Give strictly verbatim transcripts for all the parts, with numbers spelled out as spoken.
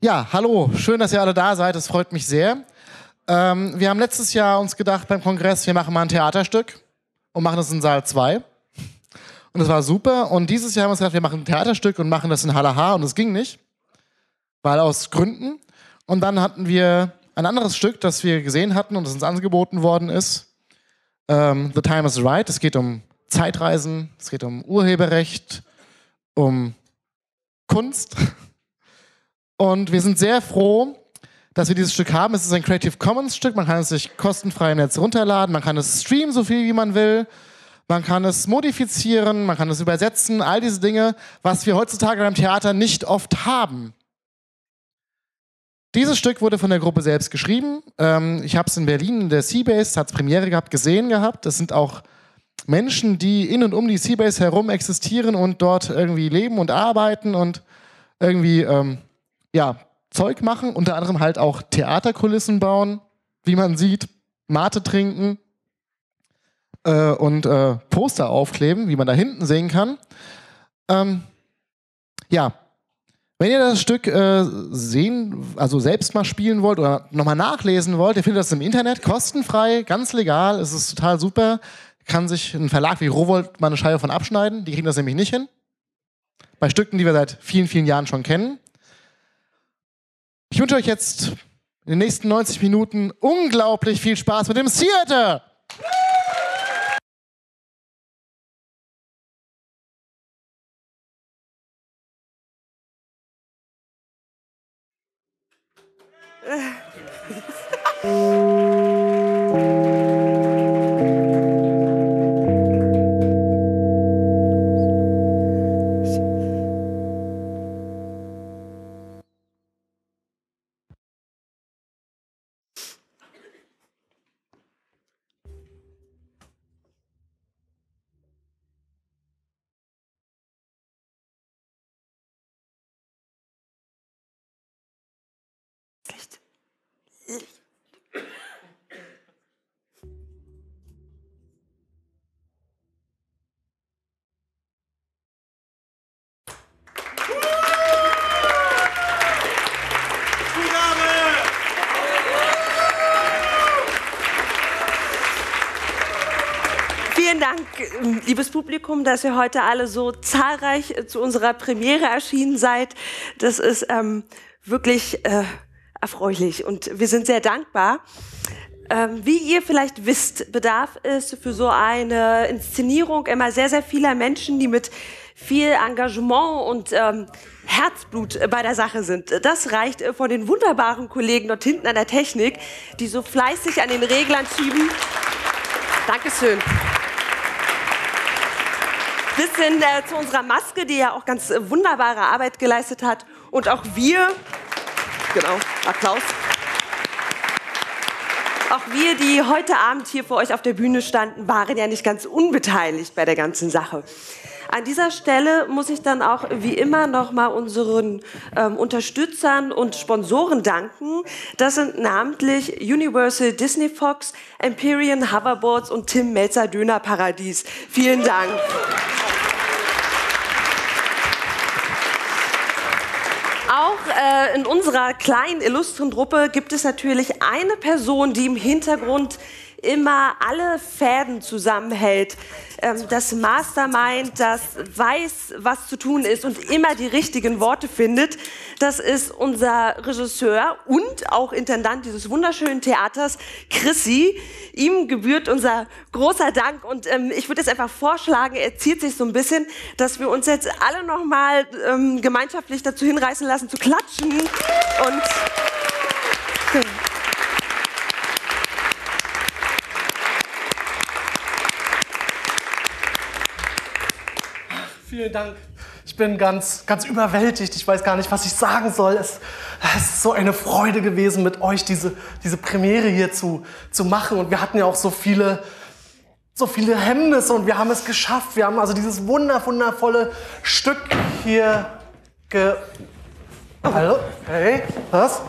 Ja, hallo, schön, dass ihr alle da seid, das freut mich sehr. Ähm, wir haben letztes Jahr uns gedacht beim Kongress, wir machen mal ein Theaterstück und machen das in Saal zwei. Und das war super. Und dieses Jahr haben wir uns gedacht, wir machen ein Theaterstück und machen das in Halle H. Und das ging nicht, weil aus Gründen. Und dann hatten wir ein anderes Stück, das wir gesehen hatten und das uns angeboten worden ist. Ähm, The Time is Right. Es geht um Zeitreisen, es geht um Urheberrecht, um Kunst. Und wir sind sehr froh, dass wir dieses Stück haben. Es ist ein Creative Commons Stück. Man kann es sich kostenfrei im Netz runterladen. Man kann es streamen, so viel wie man will. Man kann es modifizieren, man kann es übersetzen. All diese Dinge, was wir heutzutage beim Theater nicht oft haben. Dieses Stück wurde von der Gruppe selbst geschrieben. Ähm, ich habe es in Berlin in der Seabase, hat es Premiere gehabt, gesehen gehabt. Das sind auch Menschen, die in und um die Seabase herum existieren und dort irgendwie leben und arbeiten und irgendwie ähm, ja, Zeug machen. Unter anderem halt auch Theaterkulissen bauen, wie man sieht, Mate trinken äh, und äh, Poster aufkleben, wie man da hinten sehen kann. Ähm, ja. Wenn ihr das Stück äh, sehen, also selbst mal spielen wollt oder nochmal nachlesen wollt, ihr findet das im Internet, kostenfrei, ganz legal, es ist total super. Kann sich ein Verlag wie Rowohlt mal eine Scheibe von abschneiden, die kriegen das nämlich nicht hin. Bei Stücken, die wir seit vielen, vielen Jahren schon kennen. Ich wünsche euch jetzt in den nächsten neunzig Minuten unglaublich viel Spaß mit dem Theater! Licht. Licht. Vielen Dank, liebes Publikum, dass ihr heute alle so zahlreich zu unserer Premiere erschienen seid. Das ist ähm, wirklich äh, erfreulich und wir sind sehr dankbar. Ähm, wie ihr vielleicht wisst, bedarf es für so eine Inszenierung immer sehr, sehr vieler Menschen, die mit viel Engagement und ähm, Herzblut bei der Sache sind. Das reicht von den wunderbaren Kollegen dort hinten an der Technik, die so fleißig an den Reglern schieben. Dankeschön. Bis hin äh, zu unserer Maske, die ja auch ganz äh, wunderbare Arbeit geleistet hat. Und auch wir, genau, Applaus. Auch wir, die heute Abend hier vor euch auf der Bühne standen, waren ja nicht ganz unbeteiligt bei der ganzen Sache. An dieser Stelle muss ich dann auch wie immer nochmal unseren ähm, Unterstützern und Sponsoren danken. Das sind namentlich Universal Disney Fox, Empyrean Hoverboards und Tim Melzer Döner Paradies. Vielen Dank. Auch äh, in unserer kleinen, illustren Truppe gibt es natürlich eine Person, die im Hintergrund immer alle Fäden zusammenhält. Ähm, das Mastermind, das weiß, was zu tun ist und immer die richtigen Worte findet. Das ist unser Regisseur und auch Intendant dieses wunderschönen Theaters, Chrissy. Ihm gebührt unser großer Dank und ähm, ich würde jetzt einfach vorschlagen, er zieht sich so ein bisschen, dass wir uns jetzt alle nochmal ähm, gemeinschaftlich dazu hinreißen lassen, zu klatschen und... Okay. Vielen Dank. Ich bin ganz, ganz überwältigt. Ich weiß gar nicht, was ich sagen soll. Es, es ist so eine Freude gewesen, mit euch diese, diese Premiere hier zu, zu machen. Und wir hatten ja auch so viele, so viele Hemmnisse und wir haben es geschafft. Wir haben also dieses wunder, wundervolle Stück hier ge... Hallo? Hey, was?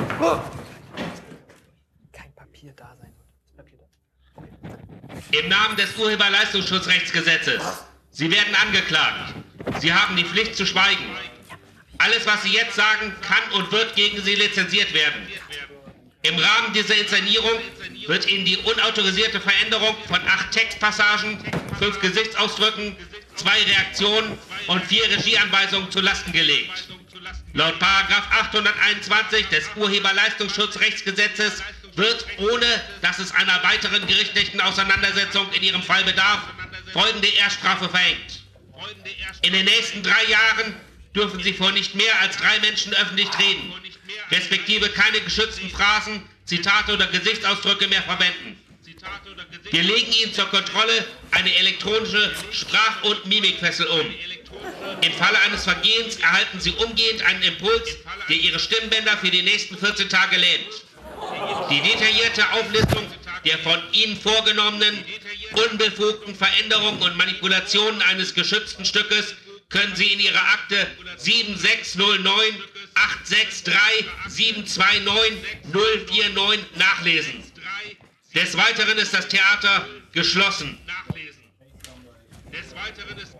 Kein Papier da sein. Papier da. Im Namen des Urheberleistungsschutzrechtsgesetzes. Sie werden angeklagt. Sie haben die Pflicht zu schweigen. Alles, was Sie jetzt sagen, kann und wird gegen Sie lizenziert werden. Im Rahmen dieser Inszenierung wird Ihnen die unautorisierte Veränderung von acht Textpassagen, fünf Gesichtsausdrücken, zwei Reaktionen und vier Regieanweisungen zu Lasten gelegt. Laut Paragraph achthunderteinundzwanzig des Urheberleistungsschutzrechtsgesetzes wird, ohne dass es einer weiteren gerichtlichen Auseinandersetzung in Ihrem Fall bedarf, folgende Erststrafe verhängt. In den nächsten drei Jahren dürfen Sie vor nicht mehr als drei Menschen öffentlich reden, respektive keine geschützten Phrasen, Zitate oder Gesichtsausdrücke mehr verwenden. Wir legen Ihnen zur Kontrolle eine elektronische Sprach- und Mimikfessel um. Im Falle eines Vergehens erhalten Sie umgehend einen Impuls, der Ihre Stimmbänder für die nächsten vierzehn Tage lähmt. Die detaillierte Auflistung der von Ihnen vorgenommenen, unbefugten Veränderungen und Manipulationen eines geschützten Stückes können Sie in Ihrer Akte sieben sechs null neun acht sechs drei sieben zwei neun null vier neun nachlesen. Des Weiteren ist das Theater geschlossen. Des Weiteren ist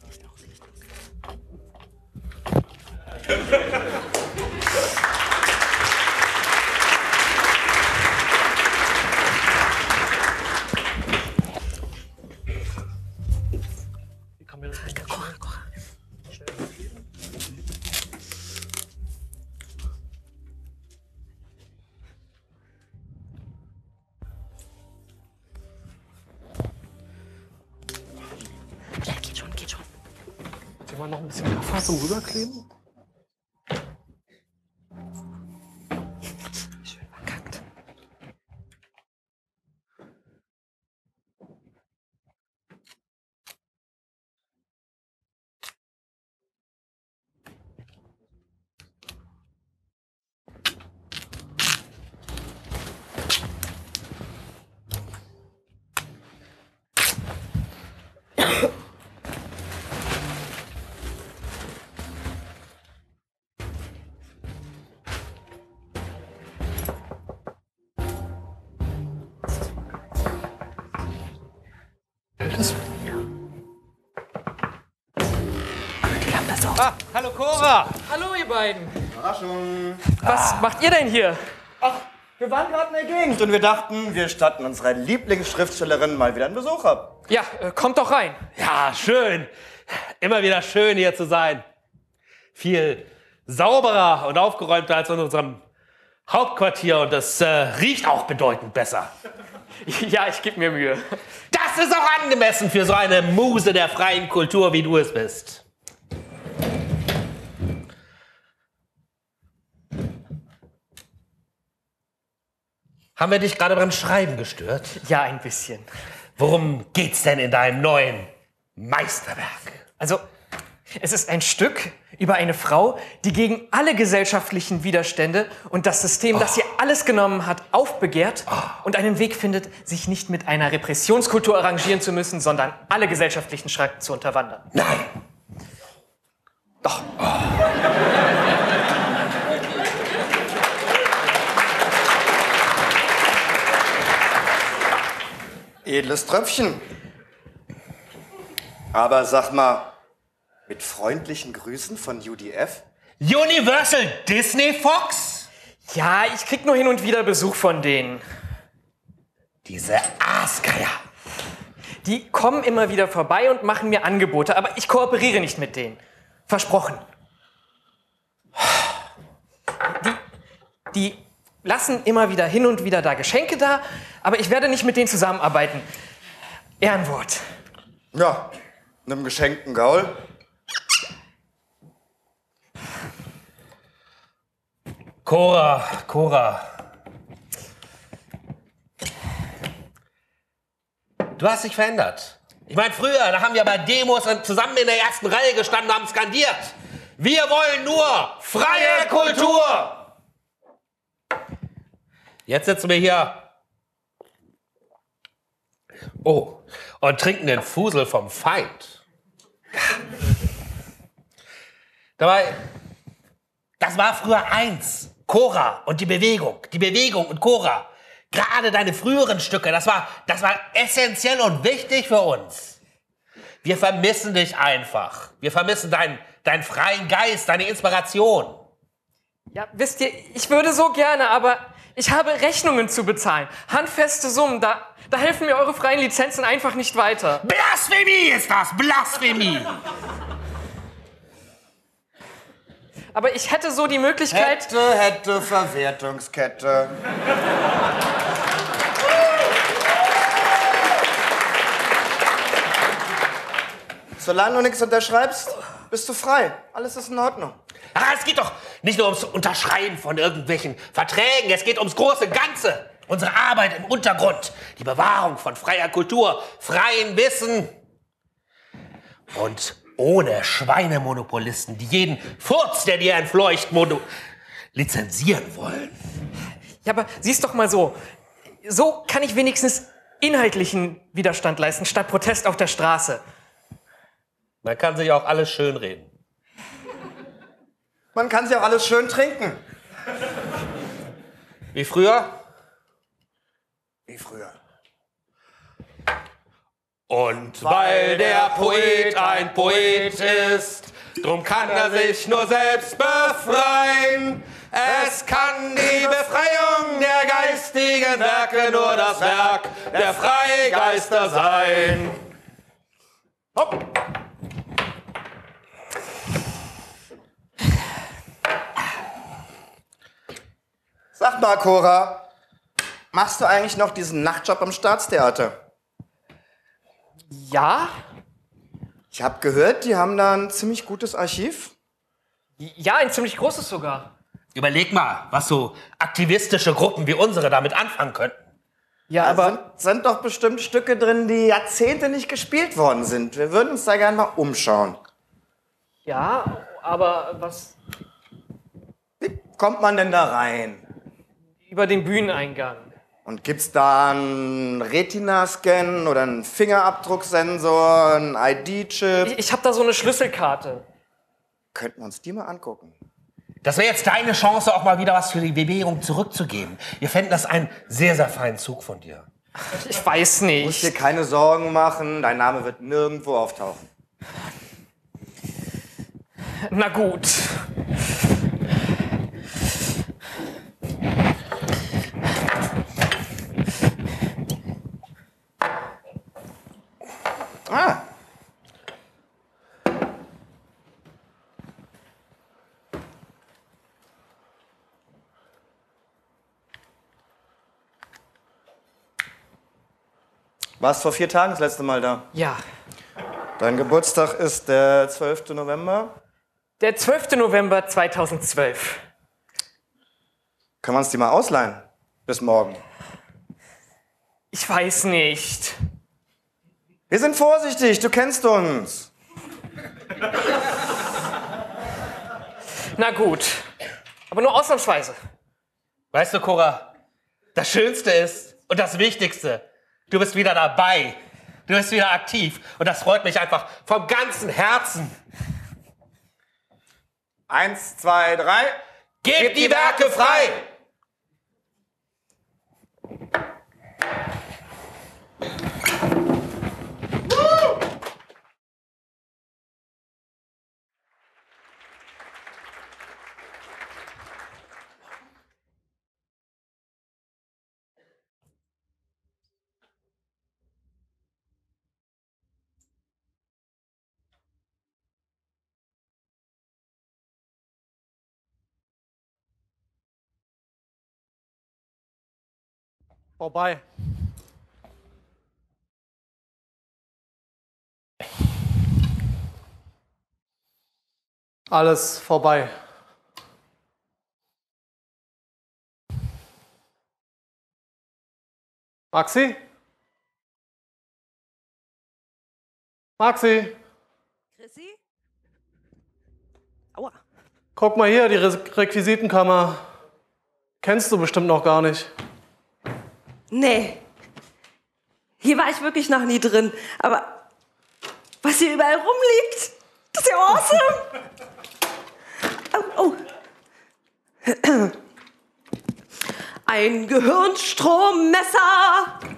Geht schon, geht schon. Sollen wir noch ein bisschen Pfeffer zum Rüberkleben? Schön verkackt. Ah, hallo Cora! Hallo ihr beiden. Überraschung. Was macht ihr denn hier? Ach, wir waren gerade in der Gegend und wir dachten, wir statten unserer Lieblingsschriftstellerin mal wieder einen Besuch ab. Ja, äh, kommt doch rein. Ja, schön. Immer wieder schön hier zu sein. Viel sauberer und aufgeräumter als in unserem Hauptquartier und das äh, riecht auch bedeutend besser. Ja, ich gebe mir Mühe. Das ist auch angemessen für so eine Muse der freien Kultur, wie du es bist. Haben wir dich gerade beim Schreiben gestört? Ja, ein bisschen. Worum geht's denn in deinem neuen Meisterwerk? Also, es ist ein Stück über eine Frau, die gegen alle gesellschaftlichen Widerstände und das System, das ihr alles genommen hat, aufbegehrt und einen Weg findet, sich nicht mit einer Repressionskultur arrangieren zu müssen, sondern alle gesellschaftlichen Schranken zu unterwandern. Nein. Doch. Edles Tröpfchen. Aber sag mal, mit freundlichen Grüßen von U D F? Universal Disney Fox? Ja, ich krieg nur hin und wieder Besuch von denen. Diese Aasgeier. Die kommen immer wieder vorbei und machen mir Angebote, aber ich kooperiere nicht mit denen. Versprochen. Die, die lassen immer wieder hin und wieder da Geschenke da, aber ich werde nicht mit denen zusammenarbeiten. Ehrenwort. Ja, einem geschenkten Gaul. Cora, Cora. Du hast dich verändert. Ich meine, früher, da haben wir bei Demos zusammen in der ersten Reihe gestanden und haben skandiert. Wir wollen nur freie Kultur. Jetzt sitzen wir hier. Oh, und trinken den Fusel vom Feind. Dabei, das war früher eins. Cora und die Bewegung. Die Bewegung und Cora. Gerade deine früheren Stücke, das war, das war essentiell und wichtig für uns. Wir vermissen dich einfach. Wir vermissen dein, deinen freien Geist, deine Inspiration. Ja, wisst ihr, ich würde so gerne, aber ich habe Rechnungen zu bezahlen. Handfeste Summen, da, da helfen mir eure freien Lizenzen einfach nicht weiter. Blasphemie ist das, Blasphemie. Aber ich hätte so die Möglichkeit... Hätte, hätte, Verwertungskette. Solange du nichts unterschreibst, bist du frei. Alles ist in Ordnung. Ah, es geht doch nicht nur ums Unterschreiben von irgendwelchen Verträgen, es geht ums große Ganze. Unsere Arbeit im Untergrund, die Bewahrung von freier Kultur, freien Wissen. Und ohne Schweinemonopolisten, die jeden Furz, der dir entfleucht, mono lizenzieren wollen. Ja, aber sieh's doch mal so. So kann ich wenigstens inhaltlichen Widerstand leisten, statt Protest auf der Straße. Man kann sich auch alles schönreden. Man kann sich auch alles schön trinken. Wie früher? Wie früher. Und weil der Poet ein Poet ist, drum kann er sich nur selbst befreien. Es kann die Befreiung der geistigen Werke nur das Werk der Freigeister sein. Hopp. Sag mal, Cora, machst du eigentlich noch diesen Nachtjob am Staatstheater? Ja? Ich habe gehört, die haben da ein ziemlich gutes Archiv. Ja, ein ziemlich großes sogar. Überleg mal, was so aktivistische Gruppen wie unsere damit anfangen könnten. Ja, Da aber... sind, sind doch bestimmt Stücke drin, die Jahrzehnte nicht gespielt worden sind. Wir würden uns da gerne mal umschauen. Ja, aber was... Wie kommt man denn da rein? Über den Bühneneingang. Und gibt's da einen Retina-Scan oder einen Fingerabdrucksensor, einen I D-Chip? Ich, ich habe da so eine Schlüsselkarte. Könnten wir uns die mal angucken. Das wäre jetzt deine Chance, auch mal wieder was für die Bewegung zurückzugeben. Wir fänden das einen sehr, sehr feinen Zug von dir. Ich weiß Du musst dir nicht. keine Sorgen machen, dein Name wird nirgendwo auftauchen. Na gut. Ah. Warst vor vier Tagen das letzte Mal da? Ja. Dein Geburtstag ist der zwölfte November. Der zwölfte November zweitausendzwölf. Können wir uns die mal ausleihen? Bis morgen. Ich weiß nicht. Wir sind vorsichtig, du kennst uns. Na gut. Aber nur ausnahmsweise. Weißt du, Cora, das Schönste ist und das Wichtigste, du bist wieder dabei. Du bist wieder aktiv. Und das freut mich einfach vom ganzen Herzen. Eins, zwei, drei. Gebt die Werke frei! Vorbei. Alles vorbei. Maxi? Maxi? Chrissy? Aua. Guck mal hier, die Re Requisitenkammer. Kennst du bestimmt noch gar nicht. Nee. Hier war ich wirklich noch nie drin. Aber was hier überall rumliegt, das ist ja awesome. Oh, oh. Ein Gehirnstrommesser.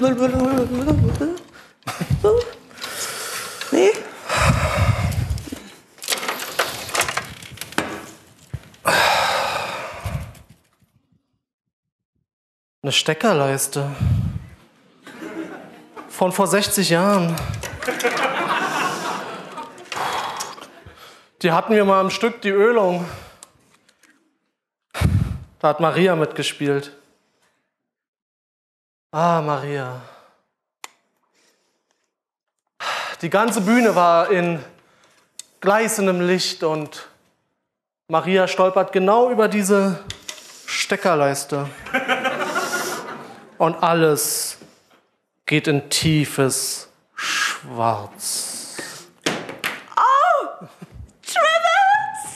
Nee. Eine Steckerleiste. Von vor sechzig Jahren. Die hatten wir mal im Stück, die Ölung. Da hat Maria mitgespielt. Ah, Maria. Die ganze Bühne war in gleißendem Licht und Maria stolpert genau über diese Steckerleiste. Und alles geht in tiefes Schwarz. Oh! Trivers!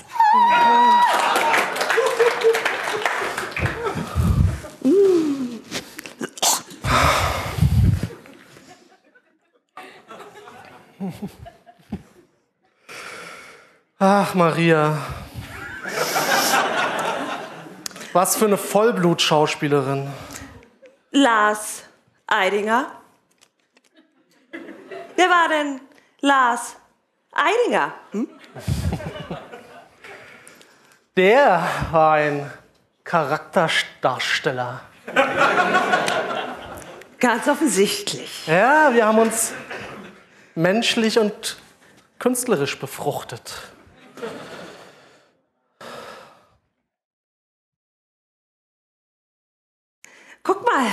Ach, Maria. Was für eine Vollblut-Schauspielerin. Lars Eidinger. Wer war denn Lars Eidinger? Hm? Der war ein Charakterdarsteller. Ganz offensichtlich. Ja, wir haben uns menschlich und künstlerisch befruchtet. Guck mal.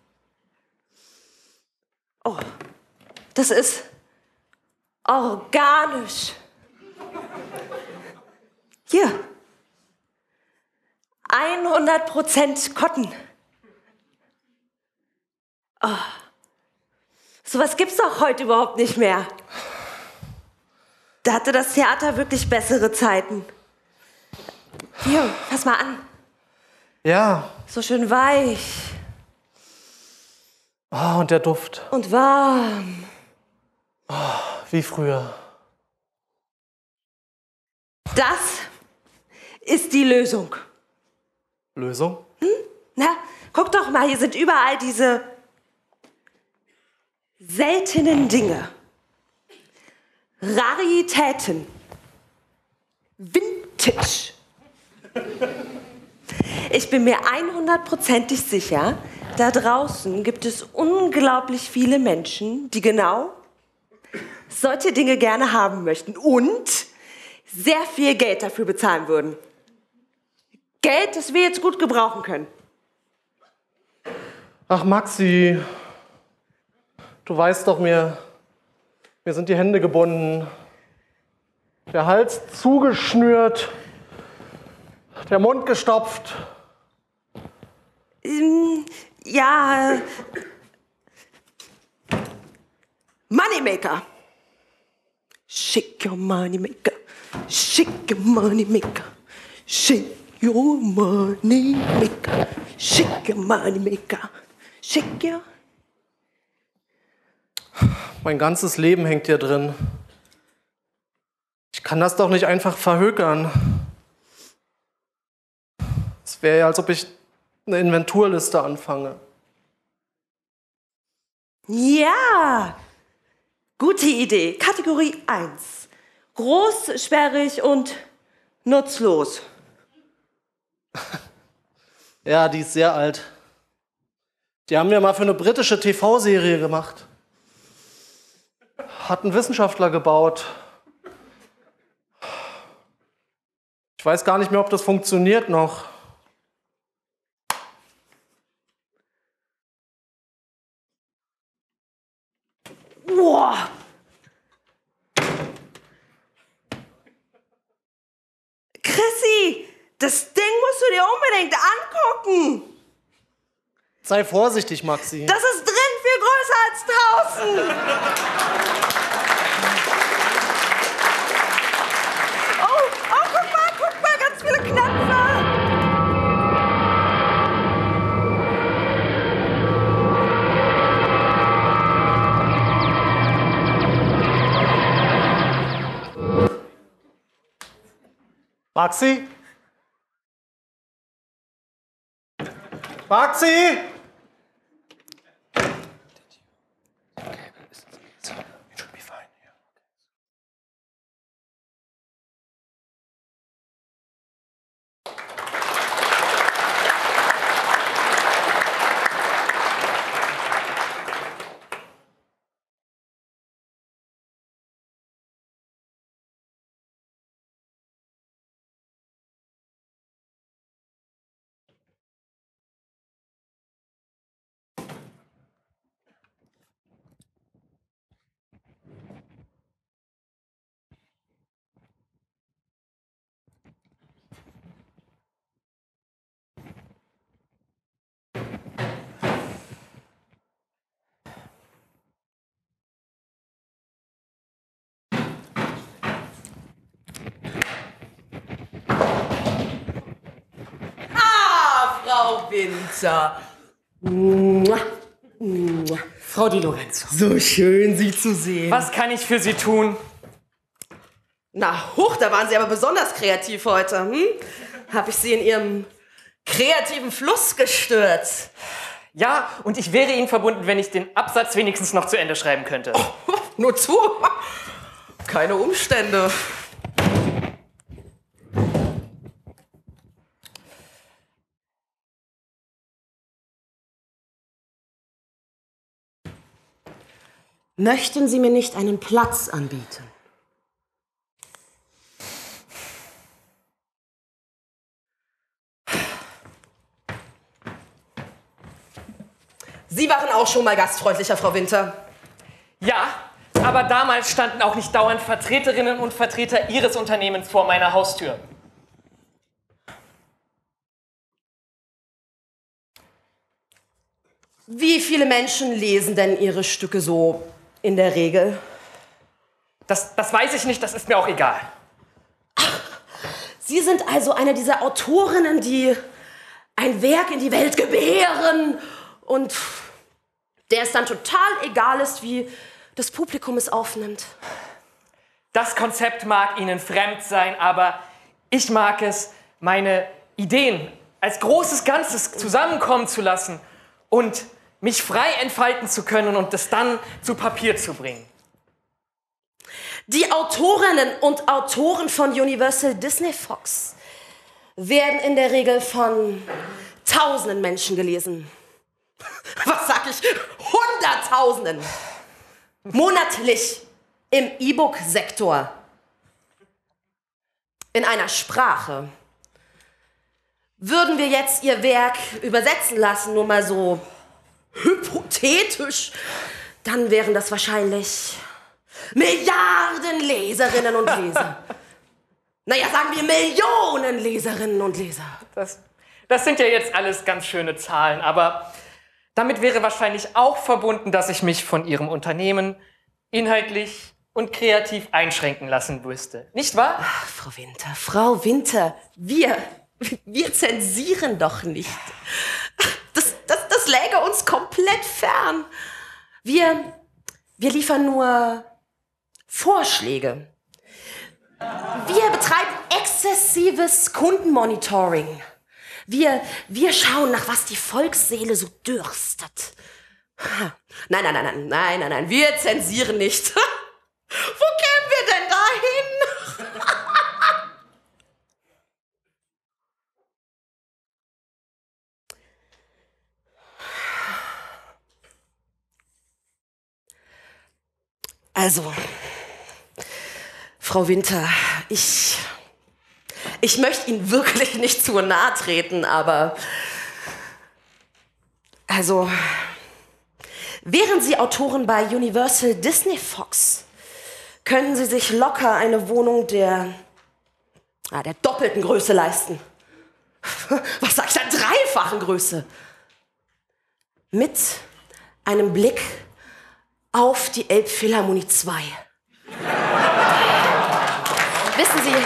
Oh, das ist organisch. Hier. hundert Prozent Cotton. Oh. Sowas gibt's doch heute überhaupt nicht mehr. Da hatte das Theater wirklich bessere Zeiten. Hier, fass mal an. Ja. So schön weich. Oh, und der Duft. Und warm. Oh, wie früher. Das ist die Lösung. Lösung? Hm? Na, guck doch mal, hier sind überall diese seltenen Dinge. Raritäten. Vintage. Ich bin mir hundertprozentig sicher, da draußen gibt es unglaublich viele Menschen, die genau solche Dinge gerne haben möchten und sehr viel Geld dafür bezahlen würden. Geld, das wir jetzt gut gebrauchen können. Ach, Maxi, du weißt doch, mir, mir sind die Hände gebunden, der Hals zugeschnürt, der Mund gestopft. Ähm, ja. Moneymaker. Shake your moneymaker. Shake your moneymaker. Shake your moneymaker. Shake your moneymaker. Shake your. Mein ganzes Leben hängt hier drin. Ich kann das doch nicht einfach verhökern. Es wäre ja, als ob ich eine Inventurliste anfange. Ja, gute Idee. Kategorie eins. Groß, sperrig und nutzlos. Ja, die ist sehr alt. Die haben wir mal für eine britische T V-Serie gemacht. Hat ein Wissenschaftler gebaut. Ich weiß gar nicht mehr, ob das funktioniert noch. Boah. Chrissy, das Ding musst du dir unbedingt angucken. Sei vorsichtig, Maxi. Das ist drin viel größer als draußen. Oh, oh, guck mal, guck mal, ganz viele Knöpfe. Maxi? Maxi? Frau Winter. Mua. Mua. Frau Di Lorenzo. So schön, Sie zu sehen. Was kann ich für Sie tun? Na, huch, da waren Sie aber besonders kreativ heute. Hm? Habe ich Sie in Ihrem kreativen Fluss gestört? Ja, und ich wäre Ihnen verbunden, wenn ich den Absatz wenigstens noch zu Ende schreiben könnte. Oh, nur zu. Keine Umstände. Möchten Sie mir nicht einen Platz anbieten? Sie waren auch schon mal gastfreundlicher, Frau Winter. Ja, aber damals standen auch nicht dauernd Vertreterinnen und Vertreter Ihres Unternehmens vor meiner Haustür. Wie viele Menschen lesen denn Ihre Stücke so in der Regel? Das, das weiß ich nicht, das ist mir auch egal. Ach, Sie sind also eine dieser Autorinnen, die ein Werk in die Welt gebären und der es dann total egal ist, wie das Publikum es aufnimmt. Das Konzept mag Ihnen fremd sein, aber ich mag es, meine Ideen als großes Ganzes zusammenkommen zu lassen und mich frei entfalten zu können und es dann zu Papier zu bringen. Die Autorinnen und Autoren von Universal Disney Fox werden in der Regel von tausenden Menschen gelesen. Was sag ich? Hunderttausenden. Monatlich im E-Book-Sektor. In einer Sprache. Würden wir jetzt Ihr Werk übersetzen lassen, nur mal so hypothetisch, dann wären das wahrscheinlich Milliarden Leserinnen und Leser. Naja, sagen wir Millionen Leserinnen und Leser. Das, das sind ja jetzt alles ganz schöne Zahlen, aber damit wäre wahrscheinlich auch verbunden, dass ich mich von Ihrem Unternehmen inhaltlich und kreativ einschränken lassen müsste. Nicht wahr? Ach, Frau Winter, Frau Winter, wir, wir zensieren doch nicht. Das, das, das läge uns komplett fern. Wir, wir liefern nur Vorschläge. Wir betreiben exzessives Kundenmonitoring. Wir, wir schauen, nach was die Volksseele so dürstet. Nein, nein, nein, nein, nein, nein, nein, wir zensieren nicht. Wo kämen wir denn dahin? Also, Frau Winter, ich, ich möchte Ihnen wirklich nicht zu nahe treten, aber also, wären Sie Autorin bei Universal Disney Fox, könnten Sie sich locker eine Wohnung der, ah, der doppelten Größe leisten. Was sag ich da? Dreifachen Größe. Mit einem Blick auf die Elbphilharmonie zwei. Wissen Sie,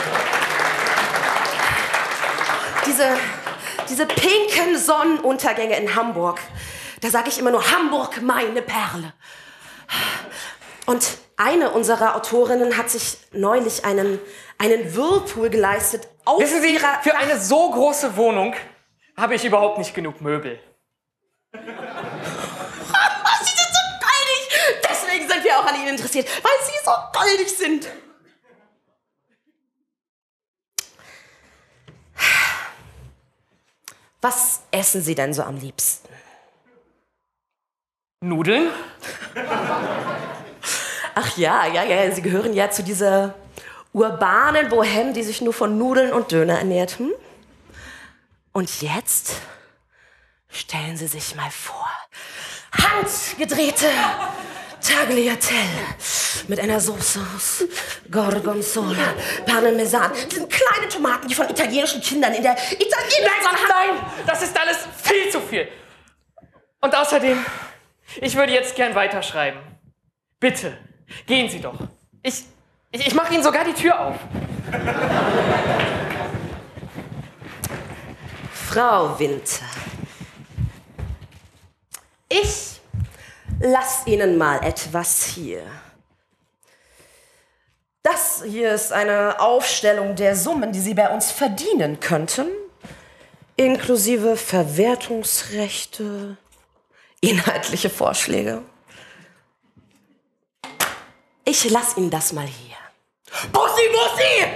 diese, diese pinken Sonnenuntergänge in Hamburg, da sage ich immer nur, Hamburg, meine Perle. Und eine unserer Autorinnen hat sich neulich einen, einen Whirlpool geleistet. Auf Wissen Sie, ihrer für eine so große Wohnung habe ich überhaupt nicht genug Möbel. Sie sind so goldig! Deswegen sind wir auch an Ihnen interessiert, weil Sie so goldig sind. Was essen Sie denn so am liebsten? Nudeln? Ach ja, ja, ja, Sie gehören ja zu dieser urbanen Bohème, die sich nur von Nudeln und Döner ernährt. Hm? Und jetzt stellen Sie sich mal vor, handgedrehte Tagliatelle mit einer Soße aus Gorgonzola, Parmesan. Das sind kleine Tomaten, die von italienischen Kindern in der italienischen... Nein, das ist alles viel zu viel. Und außerdem, ich würde jetzt gern weiterschreiben. Bitte, gehen Sie doch. Ich, ich, ich mache Ihnen sogar die Tür auf. Frau Winter. Ich lass Ihnen mal etwas hier. Das hier ist eine Aufstellung der Summen, die Sie bei uns verdienen könnten, inklusive Verwertungsrechte, inhaltliche Vorschläge. Ich lass Ihnen das mal hier. Bussi, Bussi!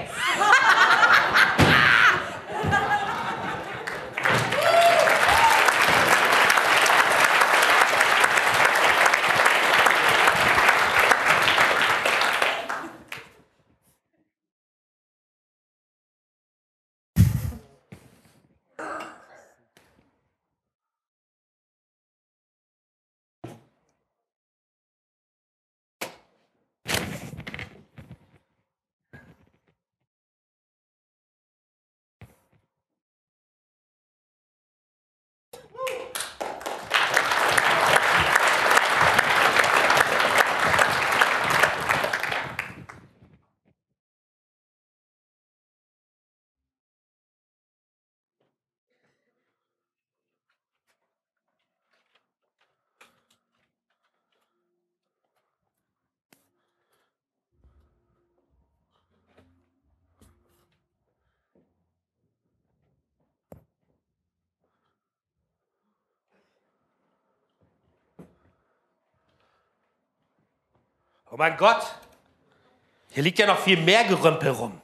Oh mein Gott, hier liegt ja noch viel mehr Gerümpel rum.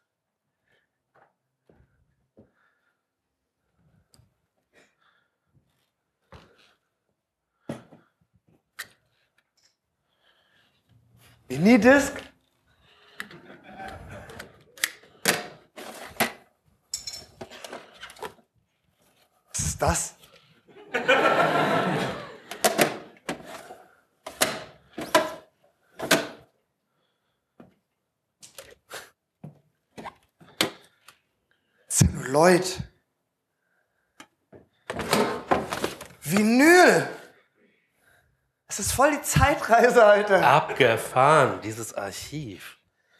Minidisc? Was ist das? Celluloid. Vinyl. Es ist voll die Zeitreise, Alter. Abgefahren, dieses Archiv.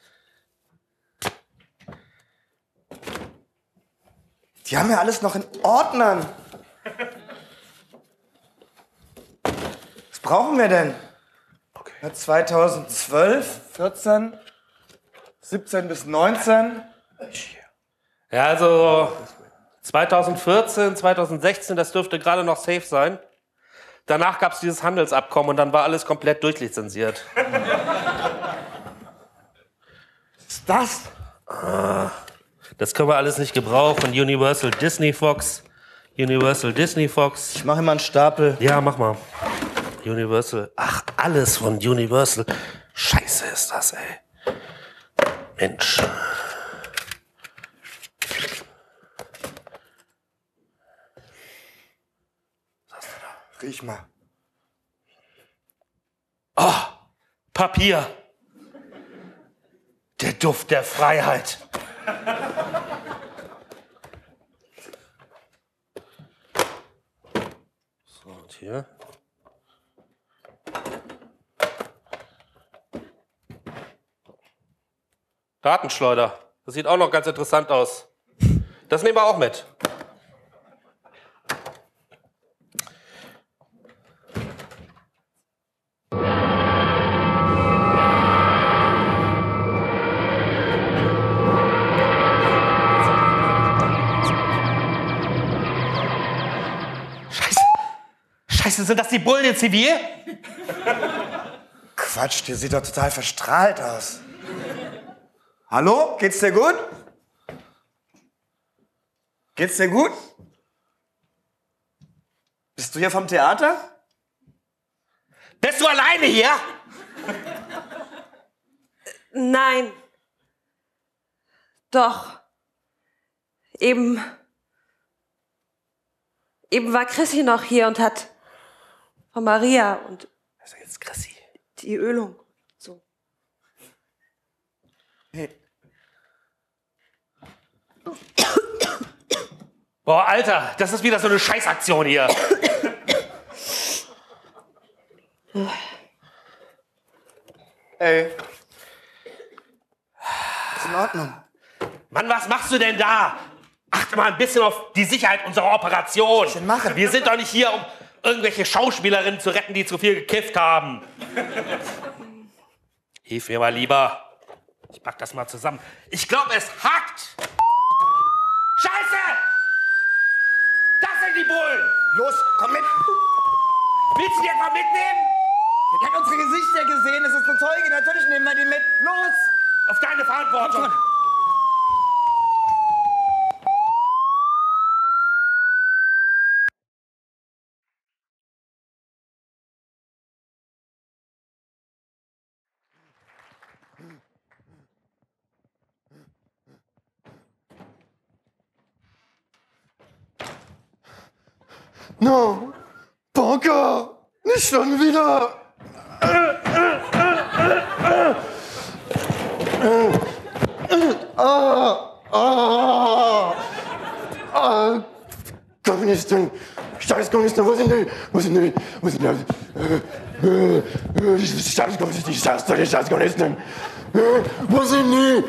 Die haben ja alles noch in Ordnern. Was brauchen wir denn? Okay. zweitausendzwölf, vierzehn, siebzehn bis neunzehn. Ja, also zweitausendvierzehn, zweitausendsechzehn, das dürfte gerade noch safe sein. Danach gab es dieses Handelsabkommen und dann war alles komplett durchlizenziert. Was ist das? Ah, das können wir alles nicht gebrauchen. Universal Disney Fox. Universal Disney Fox. Ich mache immer einen Stapel. Ja, mach mal. Universal. Ach, alles von Universal. Scheiße ist das, ey. Mensch. Riech mal. Oh, Papier. Der Duft der Freiheit. So, und hier. Datenschleuder. Das sieht auch noch ganz interessant aus. Das nehmen wir auch mit. Scheiße, sind das die Bullen in Zivil? Quatsch, der sieht doch total verstrahlt aus. Hallo, geht's dir gut? Geht's dir gut? Bist du hier vom Theater? Bist du alleine hier? Nein. Doch. Eben. Eben war Chrissy noch hier und hat von Maria und Was ist jetzt Chrissy? die Ölung. So. Hey. Boah, Alter, das ist wieder so eine Scheißaktion hier. Ey. Ist in Ordnung. Mann, was machst du denn da? Achte mal ein bisschen auf die Sicherheit unserer Operation. Was denn machen? Wir sind doch nicht hier, um, irgendwelche Schauspielerinnen zu retten, die zu viel gekifft haben. Hilf mir mal lieber. Ich pack das mal zusammen. Ich glaube, es hackt. Scheiße! Das sind die Bullen! Los, komm mit! Willst du die etwa mitnehmen? Der hat unsere Gesichter gesehen, es ist ein Zeuge, natürlich nehmen wir die mit. Los! Auf deine Verantwortung! No, Bonker, nicht schon wieder. Ah, ah, ah, Kommunisten, Staatskommunisten, wo sind die? Wo sind die? Wo sind die? Die Staatskommunisten, die Staats- die Staatskommunisten. Wo sind die?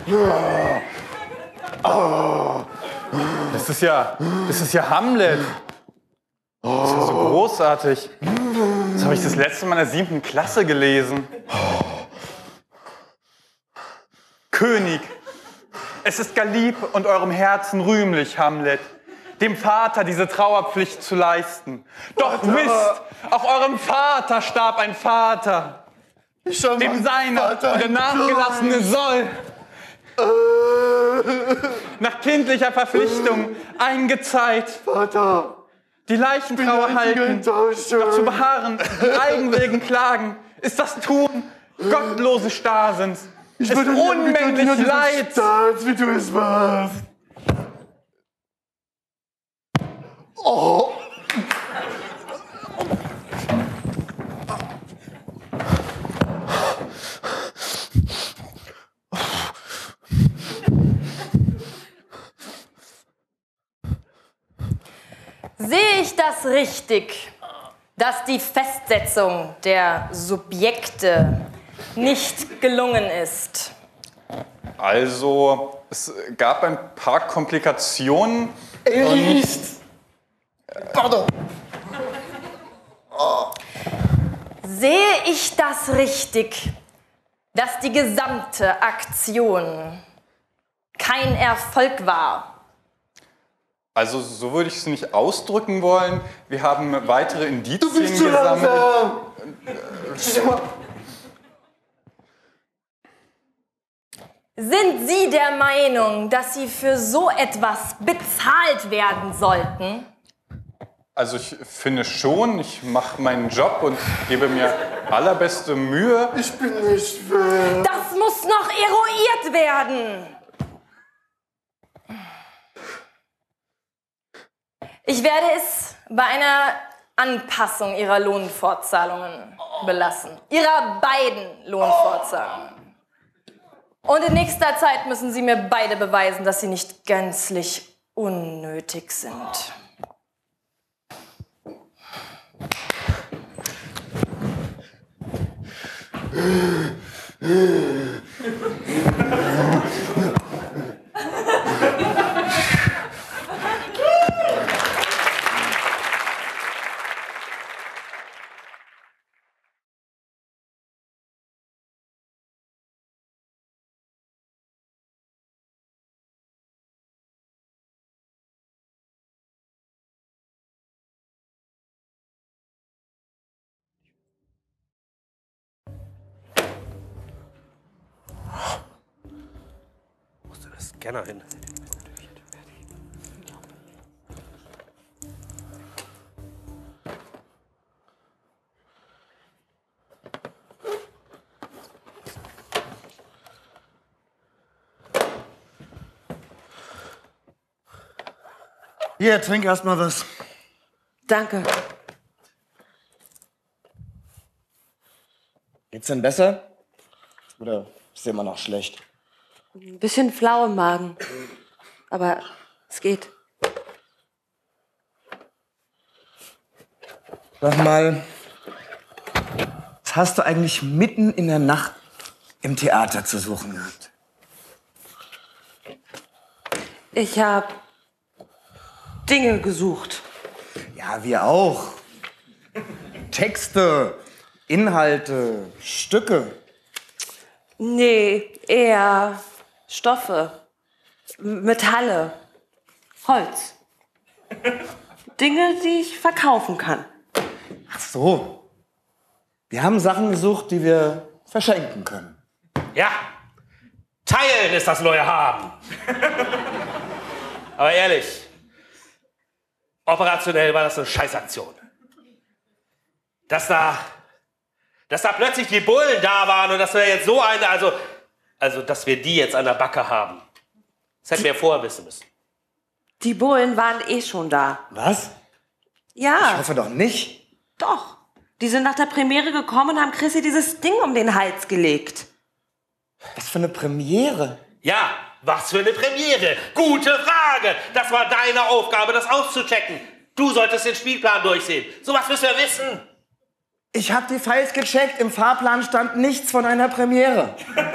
Ah, Das ist ja, das ist ja Hamlet. Das ist ja so großartig. Das habe ich das letzte Mal in der siebten Klasse gelesen. König, es ist gar lieb und eurem Herzen rühmlich, Hamlet, dem Vater diese Trauerpflicht zu leisten. Doch Vater. wisst, auch eurem Vater starb ein Vater, ich hab dem meinen seiner Vater und der Nachgelassene soll nach kindlicher Verpflichtung eingezeit Vater, die Leichentrauer halten, doch zu beharren, eigenwilligen Klagen, ist das Tun gottloses Starrsinns. ich Es ist unmännlich Leid. Staats, wie du es machst. Oh. Sehe ich das richtig, dass die Festsetzung der Subjekte nicht gelungen ist? Also, es gab ein paar Komplikationen. Ist. Pardon. Sehe ich das richtig, dass die gesamte Aktion kein Erfolg war? Also, so würde ich es nicht ausdrücken wollen. Wir haben weitere Indizien Du bist zu gesammelt. langsam. Sind Sie der Meinung, dass Sie für so etwas bezahlt werden sollten? Also, ich finde schon, ich mache meinen Job und gebe mir allerbeste Mühe. Ich bin nicht wert. Das muss noch eruiert werden. Ich werde es bei einer Anpassung Ihrer Lohnfortzahlungen belassen. Ihrer beiden Lohnfortzahlungen. Und in nächster Zeit müssen Sie mir beide beweisen, dass Sie nicht gänzlich unnötig sind. Scanner hin. Hier, trink erst mal was. Danke. Geht's denn besser? Oder ist dir immer noch schlecht? Ein bisschen flau im Magen. Aber es geht. Sag mal, was hast du eigentlich mitten in der Nacht im Theater zu suchen gehabt? Ich habe Dinge gesucht. Ja, wir auch. Texte, Inhalte, Stücke. Nee, eher Stoffe, M- Metalle, Holz. Dinge, die ich verkaufen kann. Ach so. Wir haben Sachen gesucht, die wir verschenken können. Ja, teilen ist das neue Haben. Aber ehrlich, operationell war das eine Scheißaktion. Dass da, dass da plötzlich die Bullen da waren und dass wir jetzt so eine, also, also dass wir die jetzt an der Backe haben. Das hätten wir vorher wissen müssen. Die Bullen waren eh schon da. Was? Ja. Ich hoffe doch nicht. Doch. Die sind nach der Premiere gekommen und haben Chrissy dieses Ding um den Hals gelegt. Was für eine Premiere? Ja, was für eine Premiere. Gute Frage. Das war deine Aufgabe, das auszuchecken. Du solltest den Spielplan durchsehen. Sowas müssen wir wissen. Ich habe die Files gecheckt. Im Fahrplan stand nichts von einer Premiere.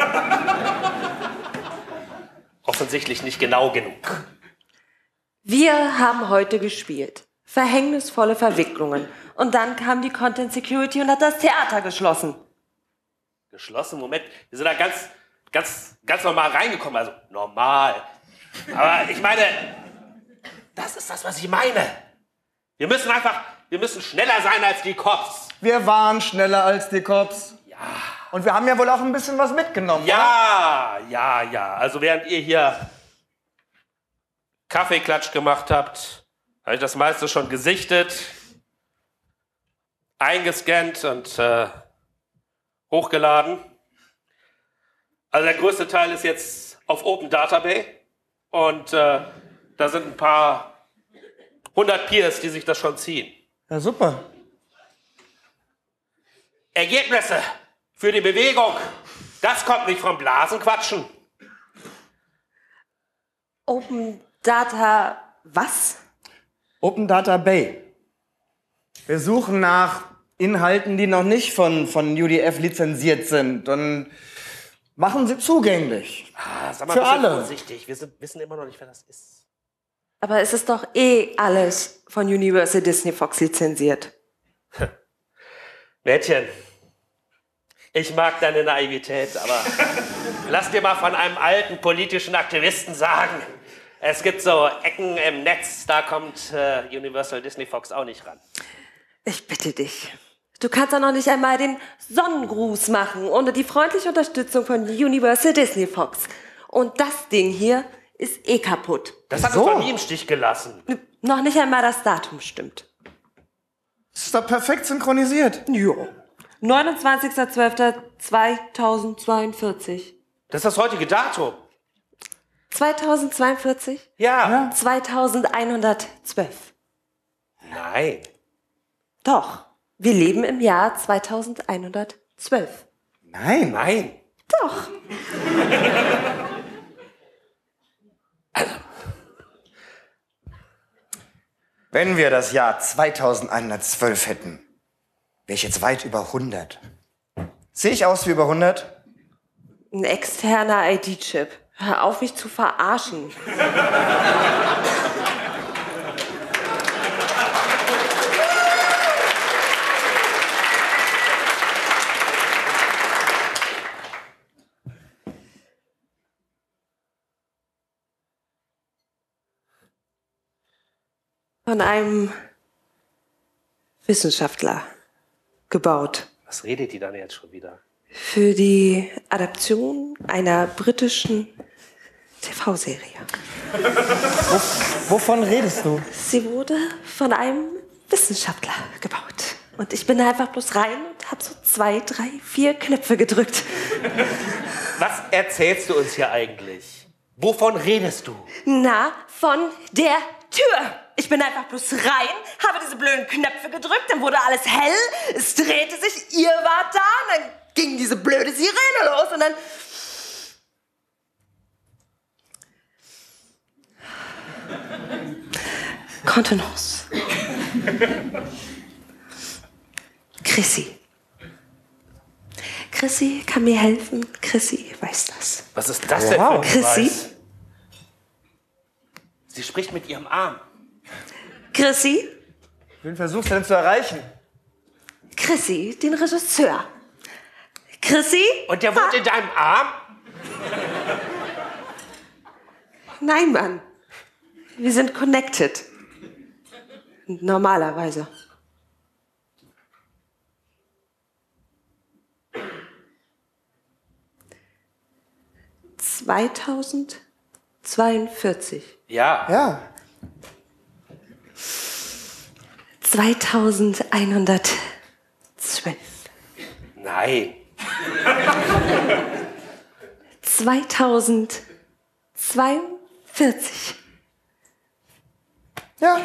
Offensichtlich nicht genau genug. Wir haben heute gespielt. Verhängnisvolle Verwicklungen. Und dann kam die Content Security und hat das Theater geschlossen. Geschlossen, Moment. Wir sind da ganz, ganz, ganz normal reingekommen. Also normal. Aber ich meine, das ist das, was ich meine. Wir müssen einfach, wir müssen schneller sein als die Cops. Wir waren schneller als die Cops. Ja. Und wir haben ja wohl auch ein bisschen was mitgenommen, Ja, oder? ja, ja. Also während ihr hier Kaffeeklatsch gemacht habt, habe ich das meiste schon gesichtet, eingescannt und äh, hochgeladen. Also der größte Teil ist jetzt auf Open Database und äh, da sind ein paar hundert Peers, die sich das schon ziehen. Ja, super. Ergebnisse für die Bewegung, das kommt nicht vom Blasenquatschen. Open Data was? Open Data Bay. Wir suchen nach Inhalten, die noch nicht von, von U D F lizenziert sind und machen sie zugänglich. Ah, sag mal, für ein bisschen alle. vorsichtig. Wir sind, wissen immer noch nicht, wer das ist. Aber es ist doch eh alles von Universal Disney Fox lizenziert. Mädchen, ich mag deine Naivität, aber lass dir mal von einem alten politischen Aktivisten sagen, es gibt so Ecken im Netz, da kommt äh, Universal Disney Fox auch nicht ran. Ich bitte dich. Du kannst doch noch nicht einmal den Sonnengruß machen ohne die freundliche Unterstützung von Universal Disney Fox. Und das Ding hier ist eh kaputt. Das hat So. uns doch nie im Stich gelassen. Noch nicht einmal das Datum stimmt. Das ist doch perfekt synchronisiert. Jo. neunundzwanzigster zwölfter zweitausendzweiundvierzig. Das ist das heutige Datum. zweitausendzweiundvierzig? Ja. zweitausendeinhundertzwölf. Nein. Doch. Wir leben im Jahr zweitausendeinhundertzwölf. Nein. Nein. Doch. Wenn wir das Jahr zweitausendeinhundertzwölf hätten, wäre ich jetzt weit über hundert. Sehe ich aus wie über hundert? Ein externer I D-Chip. Hör auf, mich zu verarschen. Von einem Wissenschaftler gebaut. Was redet die dann jetzt schon wieder? Für die Adaption einer britischen T V-Serie. Wovon redest du? Sie wurde von einem Wissenschaftler gebaut. Und ich bin da einfach bloß rein und habe so zwei, drei, vier Knöpfe gedrückt. Was erzählst du uns hier eigentlich? Wovon redest du? Na, von der Tür. Ich bin einfach bloß rein, habe diese blöden Knöpfe gedrückt, dann wurde alles hell, es drehte sich, ihr wart da, und dann ging diese blöde Sirene los und dann... Kontenance. Chrissy. Chrissy kann mir helfen. Chrissy weiß das. Was ist das denn für ein Chrissy? Beweis? Sie spricht mit ihrem Arm. Chrissy? Wen versuchst du denn zu erreichen? Chrissy, den Regisseur. Chrissy? Und der wohnt in deinem Arm? Nein, Mann. Wir sind connected. Normalerweise. zweitausendzweiundvierzig. Ja. Ja. zweitausendeinhundertzwölf. Nein. zweitausendzweiundvierzig. Ja.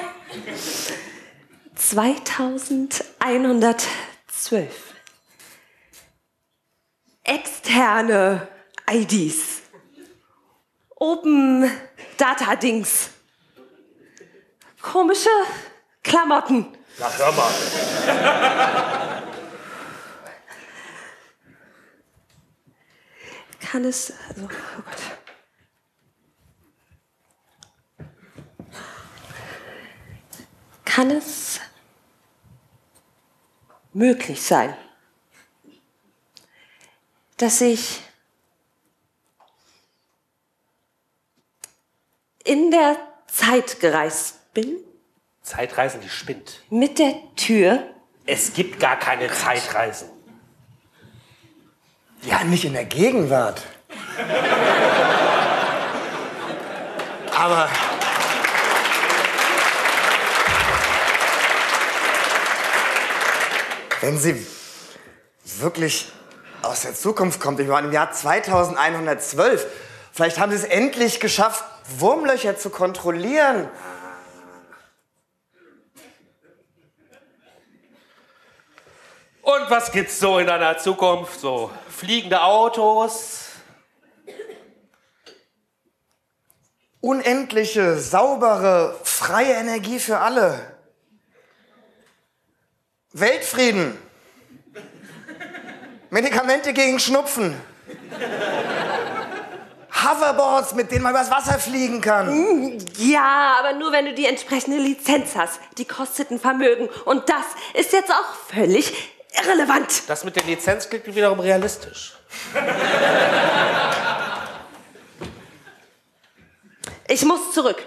zweitausendeinhundertzwölf. Externe I Ds. Open Data Dings. Komische Klamotten. Na, hör mal. Kann es, also, oh Gott. Kann es möglich sein, dass ich in der Zeit gereist bin? Zeitreisen, die spinnt. Mit der Tür? Es gibt gar keine Zeitreisen. Ja, nicht in der Gegenwart. Aber wenn sie wirklich aus der Zukunft kommt, ich meine im Jahr zweitausendeinhundertzwölf, vielleicht haben sie es endlich geschafft, Wurmlöcher zu kontrollieren. Und was gibt's so in deiner Zukunft? So fliegende Autos? Unendliche, saubere, freie Energie für alle. Weltfrieden. Medikamente gegen Schnupfen. Hoverboards, mit denen man übers Wasser fliegen kann. Ja, aber nur wenn du die entsprechende Lizenz hast. Die kostet ein Vermögen. Und das ist jetzt auch völlig irrelevant. Das mit der Lizenz klingt wiederum realistisch. Ich muss zurück.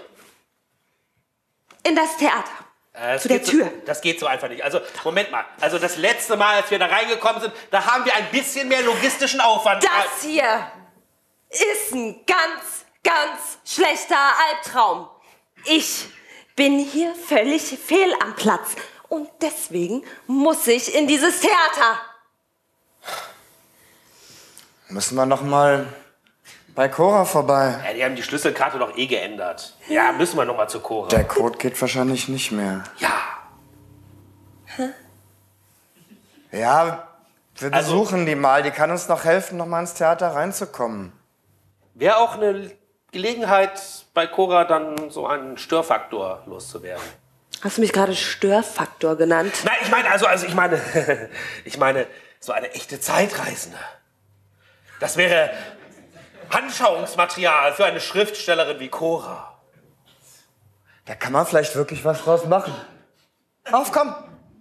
In das Theater. Äh, Zu der Tür. So, das geht so einfach nicht. Also, Moment mal. Also, das letzte Mal, als wir da reingekommen sind, da haben wir ein bisschen mehr logistischen Aufwand. Das hier ist ein ganz, ganz schlechter Albtraum. Ich bin hier völlig fehl am Platz. Und deswegen muss ich in dieses Theater. Müssen wir noch mal bei Cora vorbei. Ja, die haben die Schlüsselkarte doch eh geändert. Ja, müssen wir noch mal zu Cora. Der Code geht wahrscheinlich nicht mehr. Ja. Hä? Ja, wir Also- besuchen die mal. Die kann uns noch helfen, noch mal ins Theater reinzukommen. Wäre auch eine Gelegenheit, bei Cora dann so einen Störfaktor loszuwerden. Hast du mich gerade Störfaktor genannt? Nein, ich meine, also, also ich meine, ich meine, so eine echte Zeitreisende. Das wäre Anschauungsmaterial für eine Schriftstellerin wie Cora. Da kann man vielleicht wirklich was draus machen. Auf, komm!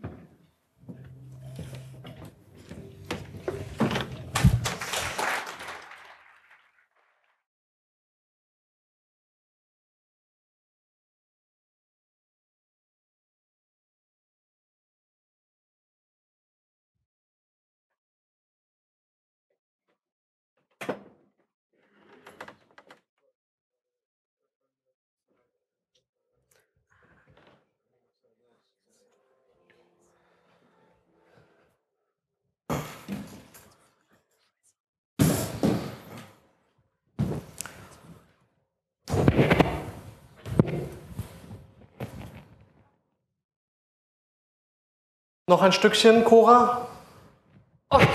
Noch ein Stückchen, Cora? Oh ja.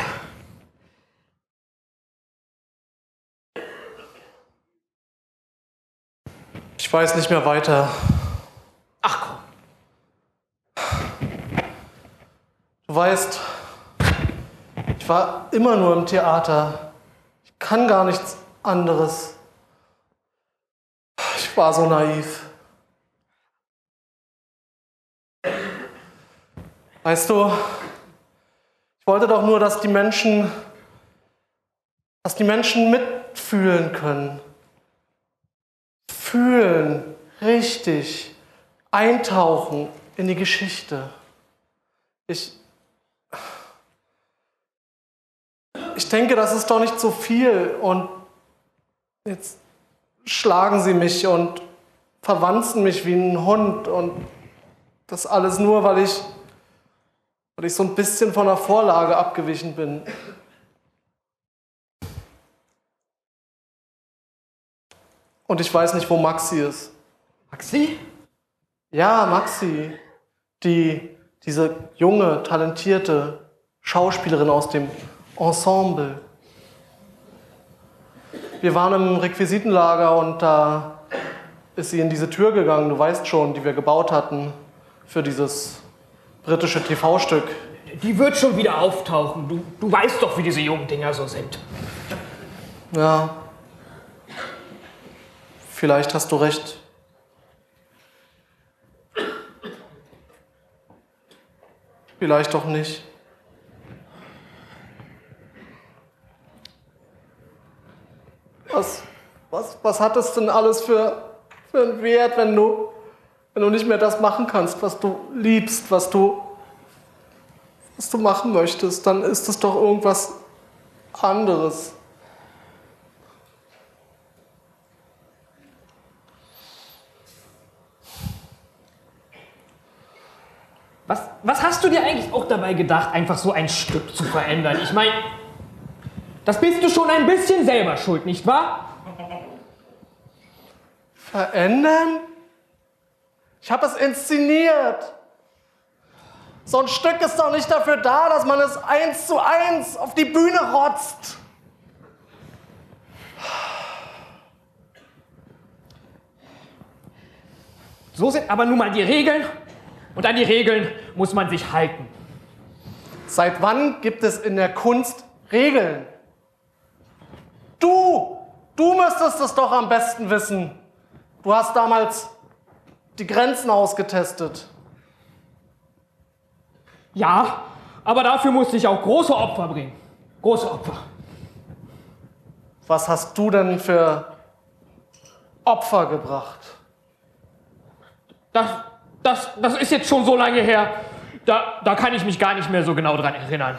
Ich weiß nicht mehr weiter. Ach komm. Du weißt, ich war immer nur im Theater. Ich kann gar nichts anderes. Ich war so naiv. Weißt du, Ich wollte doch nur, dass die Menschen, dass die Menschen mitfühlen können. Fühlen, richtig, eintauchen in die Geschichte. Ich, ich denke, das ist doch nicht so viel und jetzt schlagen sie mich und verwanzen mich wie ein Hund und das alles nur, weil ich, weil ich so ein bisschen von der Vorlage abgewichen bin. Und ich weiß nicht, wo Maxi ist. Maxi? Ja, Maxi. Die, diese junge, talentierte Schauspielerin aus dem Ensemble. Wir waren im Requisitenlager und da ist sie in diese Tür gegangen, du weißt schon, die wir gebaut hatten für dieses britische T V-Stück. Die wird schon wieder auftauchen. Du, du weißt doch, wie diese jungen Dinger so sind. Ja. Vielleicht hast du recht. Vielleicht doch nicht. Was, was, was hat es denn alles für, für einen Wert, wenn du, wenn du nicht mehr das machen kannst, was du liebst, was du, was du machen möchtest? Dann ist es doch irgendwas anderes. Was, was hast du dir eigentlich auch dabei gedacht, einfach so ein Stück zu verändern? Ich meine, das bist du schon ein bisschen selber schuld, nicht wahr? Verändern? Ich habe es inszeniert. So ein Stück ist doch nicht dafür da, dass man es eins zu eins auf die Bühne rotzt. So sind aber nun mal die Regeln. Und an die Regeln muss man sich halten. Seit wann gibt es in der Kunst Regeln? Du, du müsstest es doch am besten wissen. Du hast damals die Grenzen ausgetestet. Ja, aber dafür musste ich auch große Opfer bringen. Große Opfer. Was hast du denn für Opfer gebracht? Das, das, das ist jetzt schon so lange her, da, da kann ich mich gar nicht mehr so genau dran erinnern.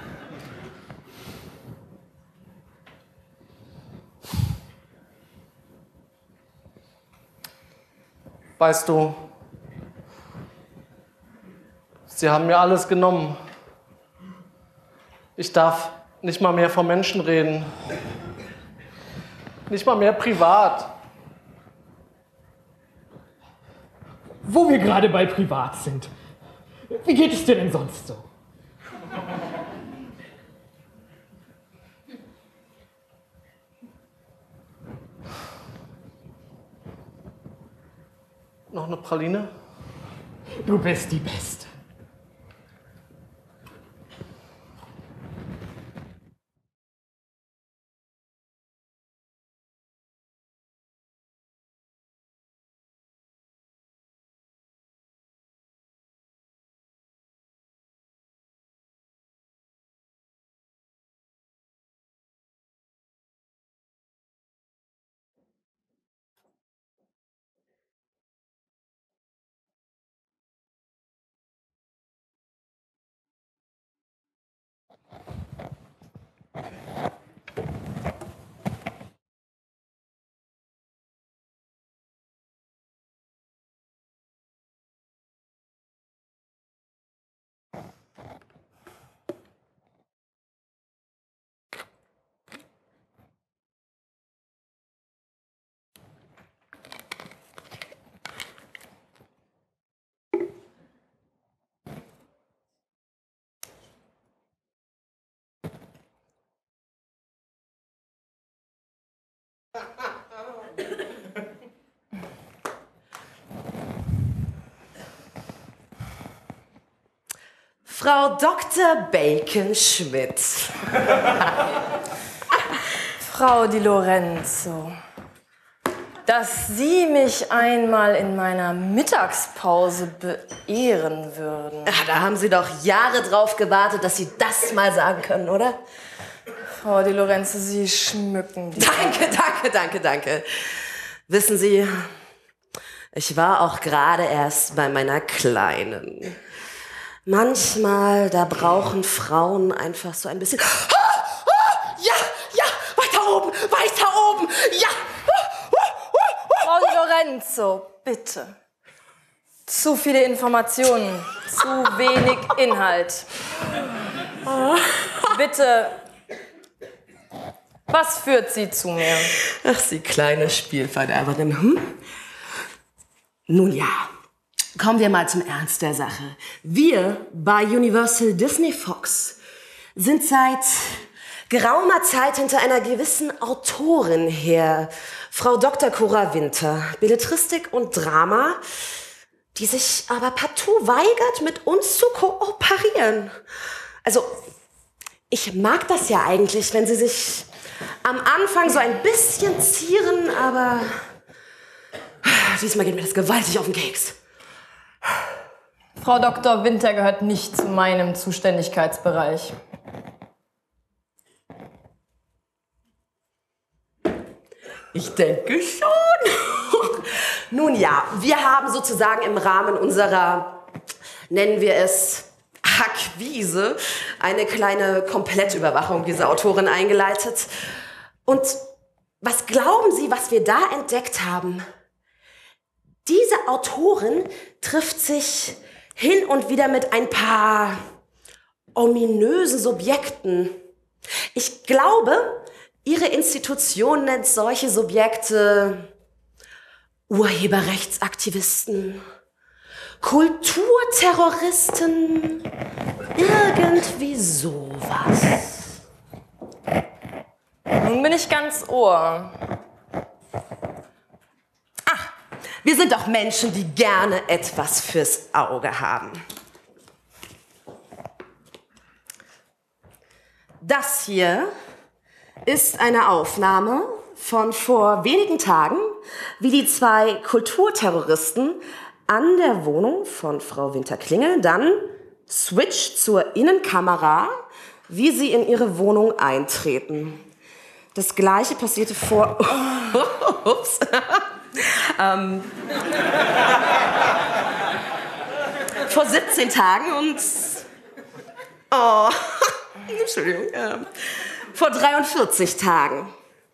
Weißt du, sie haben mir alles genommen. Ich darf nicht mal mehr von Menschen reden. Nicht mal mehr privat. Wo wir gerade bei privat sind. Wie geht es dir denn sonst so? Noch eine Praline? Du bist die Beste. Frau Doktor Bacon-Schmidt. Frau Di Lorenzo. dass Sie mich einmal in meiner Mittagspause beehren würden. Ja, da haben Sie doch Jahre drauf gewartet, dass Sie das mal sagen können, oder? Frau Di Lorenzo, Sie schmücken die... Danke, danke, danke, danke. Wissen Sie, ich war auch gerade erst bei meiner Kleinen. Manchmal, da brauchen Frauen einfach so ein bisschen... Ah, ah, ja, ja, weiter oben, weiter oben, ja. Frau Di Lorenzo, bitte. Zu viele Informationen, zu wenig Inhalt. Bitte, was führt Sie zu mir? Ach, Sie kleine Spielverderberin. Hm? Nun ja, kommen wir mal zum Ernst der Sache. Wir bei Universal Disney Fox sind seit geraumer Zeit hinter einer gewissen Autorin her, Frau Doktor Cora Winter, Belletristik und Drama, die sich aber partout weigert, mit uns zu kooperieren. Also, ich mag das ja eigentlich, wenn sie sich am Anfang so ein bisschen zieren, aber diesmal geht mir das gewaltig auf den Keks. Frau Doktor Winter gehört nicht zu meinem Zuständigkeitsbereich. Ich denke schon. Nun ja, wir haben sozusagen im Rahmen unserer, nennen wir es, Akquise, eine kleine Komplettüberwachung dieser Autorin eingeleitet. Und was glauben Sie, was wir da entdeckt haben? Diese Autorin trifft sich hin und wieder mit ein paar ominösen Subjekten. Ich glaube, ihre Institution nennt solche Subjekte Urheberrechtsaktivisten, Kulturterroristen, irgendwie sowas. Nun bin ich ganz Ohr. Ach, wir sind doch Menschen, die gerne etwas fürs Auge haben. Das hier ist eine Aufnahme von vor wenigen Tagen, wie die zwei Kulturterroristen an der Wohnung von Frau Winter-Klingel dann Switch zur Innenkamera, wie sie in ihre Wohnung eintreten. Das Gleiche passierte vor... Ups. ähm, vor siebzehn Tagen und... Oh, Entschuldigung. Ähm, vor dreiundvierzig Tagen.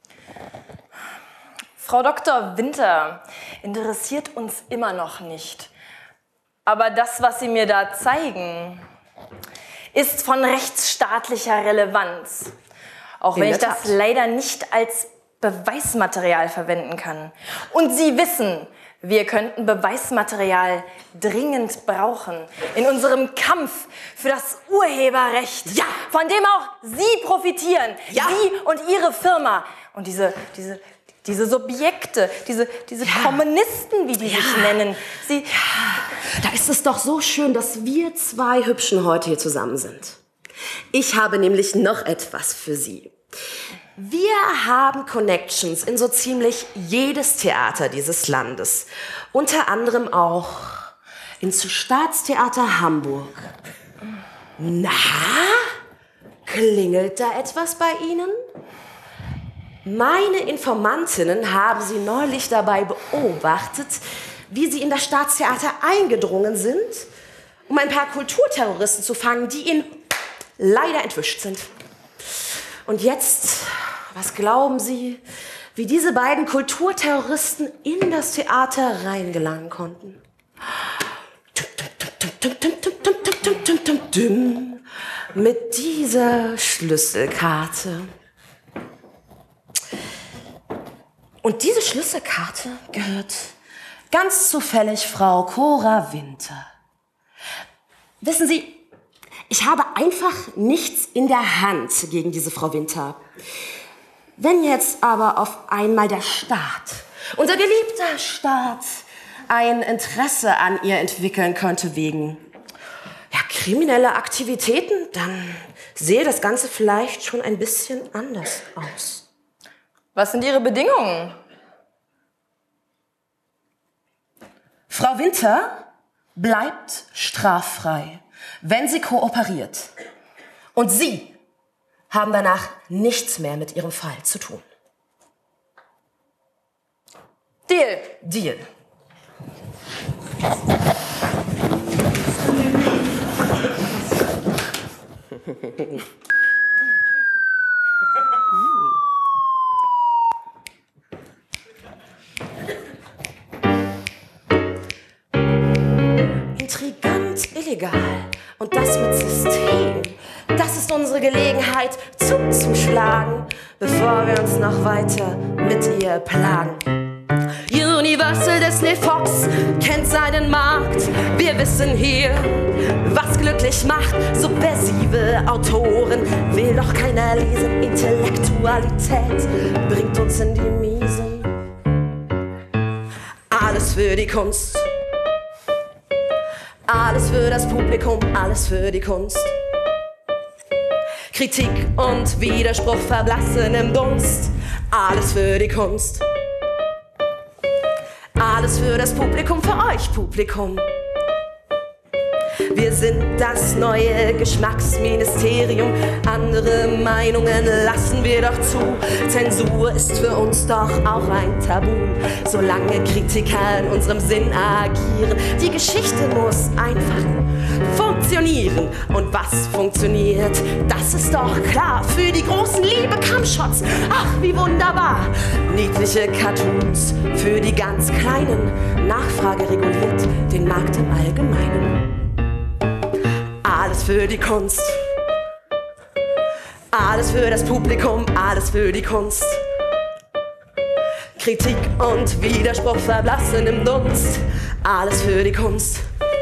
Frau Doktor Winter interessiert uns immer noch nicht. Aber das, was Sie mir da zeigen, ist von rechtsstaatlicher Relevanz. Auch wenn ich das leider nicht als Beweismaterial verwenden kann. Und Sie wissen, wir könnten Beweismaterial dringend brauchen in unserem Kampf für das Urheberrecht, ja, von dem auch Sie profitieren, ja, Sie und Ihre Firma. Und diese, diese, diese Subjekte, diese, diese ja. Kommunisten, wie die ja. sich nennen. Sie ja. Da ist es doch so schön, dass wir zwei Hübschen heute hier zusammen sind. Ich habe nämlich noch etwas für Sie. Wir haben Connections in so ziemlich jedes Theater dieses Landes. Unter anderem auch ins Staatstheater Hamburg. Na, klingelt da etwas bei Ihnen? Meine Informantinnen haben Sie neulich dabei beobachtet, wie Sie in das Staatstheater eingedrungen sind, um ein paar Kulturterroristen zu fangen, die Ihnen leider entwischt sind. Und jetzt, was glauben Sie, wie diese beiden Kulturterroristen in das Theater reingelangen konnten? Mit dieser Schlüsselkarte. Und diese Schlüsselkarte gehört ganz zufällig Frau Cora Winter. Wissen Sie, ich habe einfach nichts in der Hand gegen diese Frau Winter. Wenn jetzt aber auf einmal der Staat, unser geliebter Staat, ein Interesse an ihr entwickeln könnte wegen ja, krimineller Aktivitäten, dann sehe das Ganze vielleicht schon ein bisschen anders aus. Was sind Ihre Bedingungen? Frau Winter bleibt straffrei, wenn sie kooperiert. Und Sie haben danach nichts mehr mit Ihrem Fall zu tun. Deal. Deal. Intrigant, illegal und das mit System. Das ist unsere Gelegenheit zuzuschlagen, bevor wir uns noch weiter mit ihr plagen. Universal Disney Fox kennt seinen Markt. Wir wissen hier, was glücklich macht. Subversive Autoren will doch keiner lesen. Intellektualität bringt uns in die Miesen. Alles für die Kunst. Alles für das Publikum, alles für die Kunst. Kritik und Widerspruch verblassen im Dunst. Alles für die Kunst. Alles für das Publikum, für euch Publikum. Wir sind das neue Geschmacksministerium. Andere Meinungen lassen wir doch zu. Zensur ist für uns doch auch ein Tabu. Solange Kritiker in unserem Sinn agieren. Die Geschichte muss einfach funktionieren. Und was funktioniert, das ist doch klar. Für die großen Liebe-Kampfshots, ach wie wunderbar. Niedliche Cartoons für die ganz Kleinen. Nachfrage reguliert den Markt im Allgemeinen. Alles für die Kunst. Alles für das Publikum, alles für die Kunst. Kritik und Widerspruch verblassen im Dunst. Alles für die Kunst.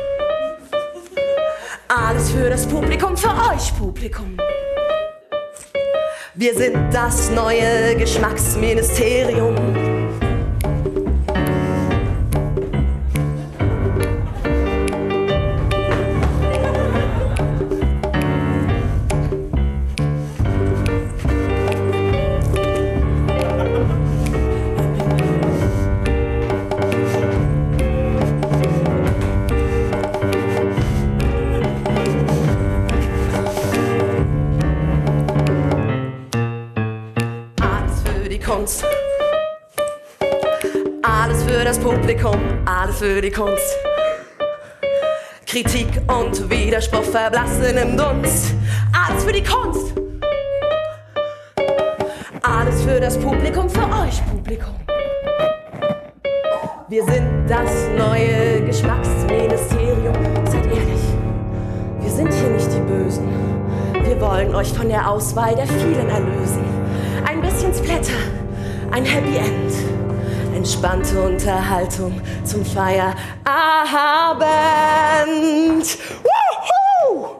Alles für das Publikum, für euch Publikum. Wir sind das neue Geschmacksministerium. Alles für das Publikum, alles für die Kunst. Kritik und Widerspruch verblassen im Dunst. Alles für die Kunst. Alles für das Publikum, für euch Publikum. Wir sind das neue Geschmacksministerium. Seid ehrlich, wir sind hier nicht die Bösen. Wir wollen euch von der Auswahl der vielen erlösen. Ein bisschen Splatter, ein Happy End. Entspannte Unterhaltung zum Feierabend. Woohoo!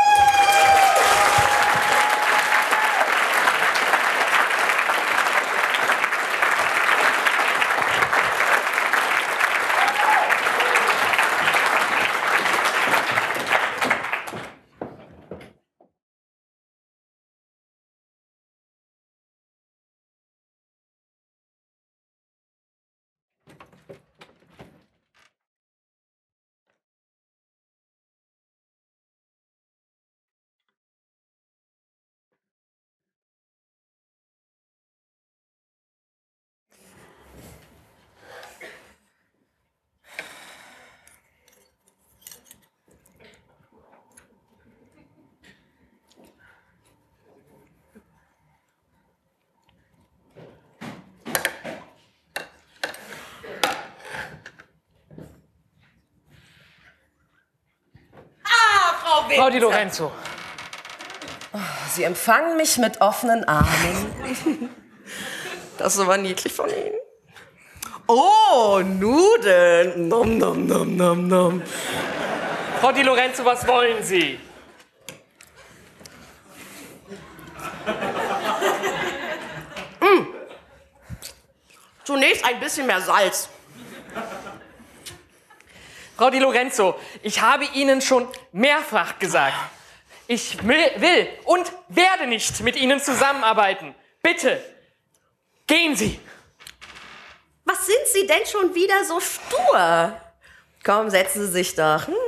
Frau Di Lorenzo. Sie empfangen mich mit offenen Armen. Das ist aber niedlich von Ihnen. Oh, Nudeln. Nom, nom, nom, nom, nom. Frau Di Lorenzo, was wollen Sie? Mm. Zunächst ein bisschen mehr Salz. Frau Di Lorenzo, ich habe Ihnen schon mehrfach gesagt, ich will und werde nicht mit Ihnen zusammenarbeiten. Bitte, gehen Sie. Was sind Sie denn schon wieder so stur? Komm, setzen Sie sich doch. Hm?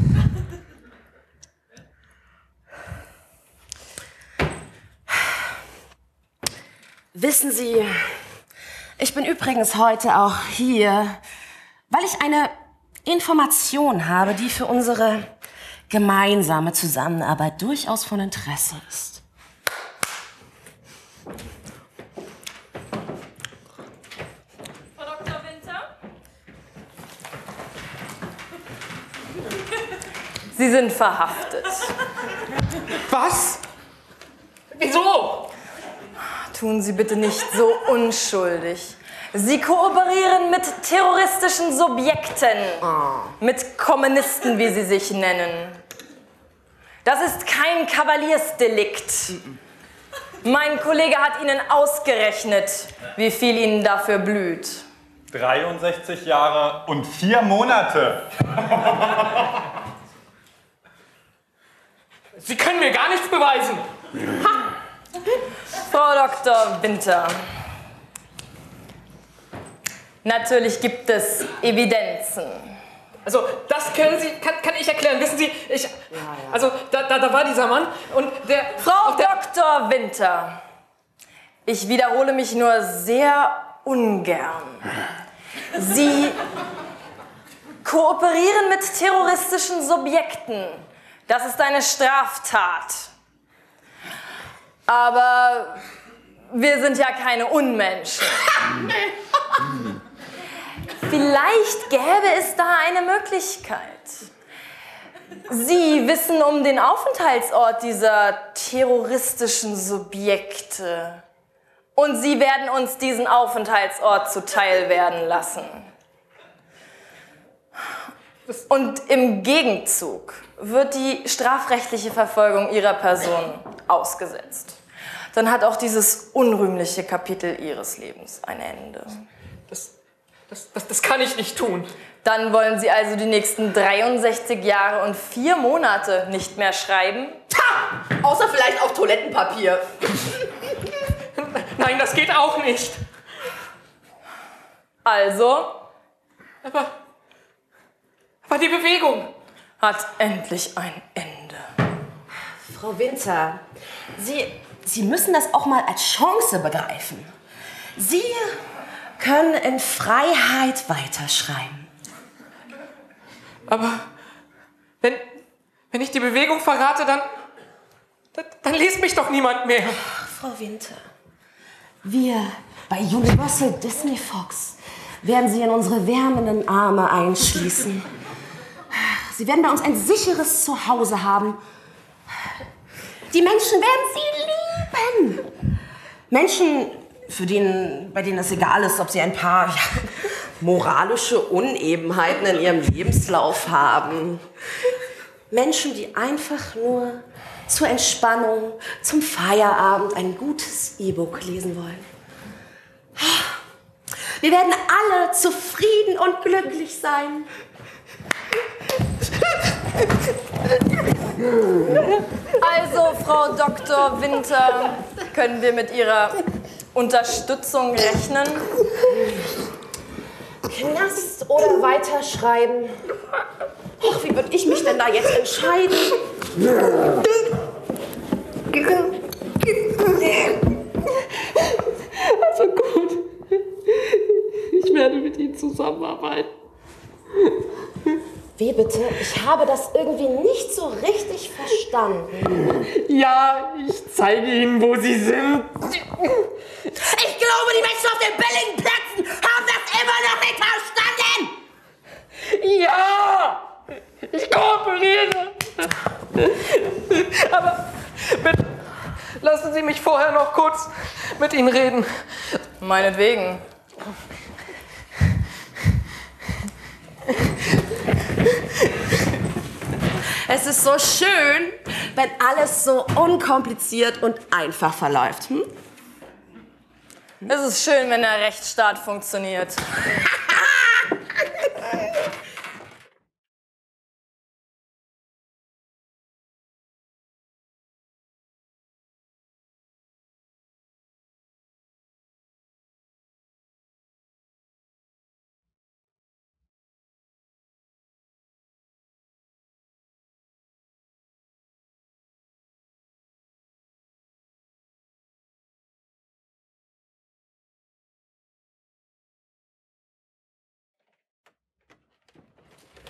Wissen Sie, ich bin übrigens heute auch hier, weil ich eine Information habe, die für unsere gemeinsame Zusammenarbeit durchaus von Interesse ist. Frau Doktor Winter? Sie sind verhaftet. Was? Wieso? Tun Sie bitte nicht so unschuldig. Sie kooperieren mit terroristischen Subjekten. Mit Kommunisten, wie sie sich nennen. Das ist kein Kavaliersdelikt. Mein Kollege hat Ihnen ausgerechnet, wie viel Ihnen dafür blüht. dreiundsechzig Jahre und vier Monate. Sie können mir gar nichts beweisen. Ha. Frau Doktor Winter, natürlich gibt es Evidenzen. Also, das können Sie, kann, kann ich erklären. Wissen Sie, ich, also, da, da, da war dieser Mann und der... Frau der Doktor Winter, ich wiederhole mich nur sehr ungern. Sie kooperieren mit terroristischen Subjekten. Das ist eine Straftat. Aber wir sind ja keine Unmenschen. Vielleicht gäbe es da eine Möglichkeit. Sie wissen um den Aufenthaltsort dieser terroristischen Subjekte. Und Sie werden uns diesen Aufenthaltsort zuteil werden lassen. Und im Gegenzug wird die strafrechtliche Verfolgung Ihrer Person ausgesetzt. Dann hat auch dieses unrühmliche Kapitel Ihres Lebens ein Ende. Das, das, das, das kann ich nicht tun. Dann wollen Sie also die nächsten dreiundsechzig Jahre und vier Monate nicht mehr schreiben? Ha! Außer vielleicht auf Toilettenpapier. Nein, das geht auch nicht. Also? Aber, aber die Bewegung hat endlich ein Ende. Frau Winter, Sie, Sie müssen das auch mal als Chance begreifen. Sie können in Freiheit weiterschreiben. Aber wenn, wenn ich die Bewegung verrate, dann, dann, dann liest mich doch niemand mehr. Ach, Frau Winter, wir bei Universal Disney Fox werden Sie in unsere wärmenden Arme einschließen. Sie werden bei uns ein sicheres Zuhause haben. Die Menschen werden Sie lieben. Menschen, für denen, bei denen es egal ist, ob sie ein paar ja, moralische Unebenheiten in ihrem Lebenslauf haben. Menschen, die einfach nur zur Entspannung, zum Feierabend ein gutes E-Book lesen wollen. Wir werden alle zufrieden und glücklich sein. Also, Frau Doktor Winter, können wir mit Ihrer Unterstützung rechnen? Knast oder weiterschreiben? Ach, wie würde ich mich denn da jetzt entscheiden? Also gut. Ich werde mit Ihnen zusammenarbeiten. Wie bitte? Ich habe das irgendwie nicht so richtig verstanden. Ja, ich zeige Ihnen, wo Sie sind. Ich glaube, die Menschen auf den billigen Plätzen haben das immer noch nicht verstanden! Ja! Ich kooperiere! Aber bitte, lassen Sie mich vorher noch kurz mit Ihnen reden. Meinetwegen. Es ist so schön, wenn alles so unkompliziert und einfach verläuft. Hm? Es ist schön, wenn der Rechtsstaat funktioniert.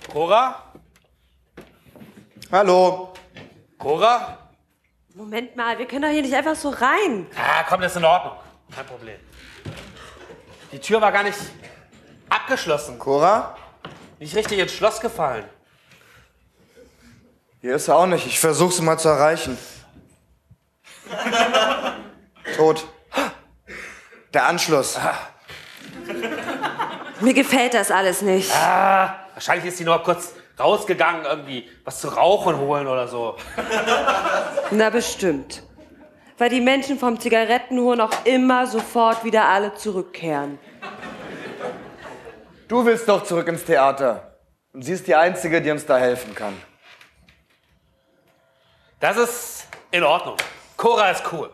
Cora? Hallo. Cora? Moment mal, wir können doch hier nicht einfach so rein. Ah, komm, das ist in Ordnung. Kein Problem. Die Tür war gar nicht abgeschlossen. Cora? Nicht richtig ins Schloss gefallen. Hier ist er auch nicht. Ich versuche sie mal zu erreichen. Tot. Der Anschluss. Ah. Mir gefällt das alles nicht. Ah, wahrscheinlich ist sie nur kurz rausgegangen, irgendwie was zu rauchen holen oder so. Na bestimmt. Weil die Menschen vom Zigarettenhuren auch immer sofort wieder alle zurückkehren. Du willst doch zurück ins Theater. Und sie ist die Einzige, die uns da helfen kann. Das ist in Ordnung. Cora ist cool.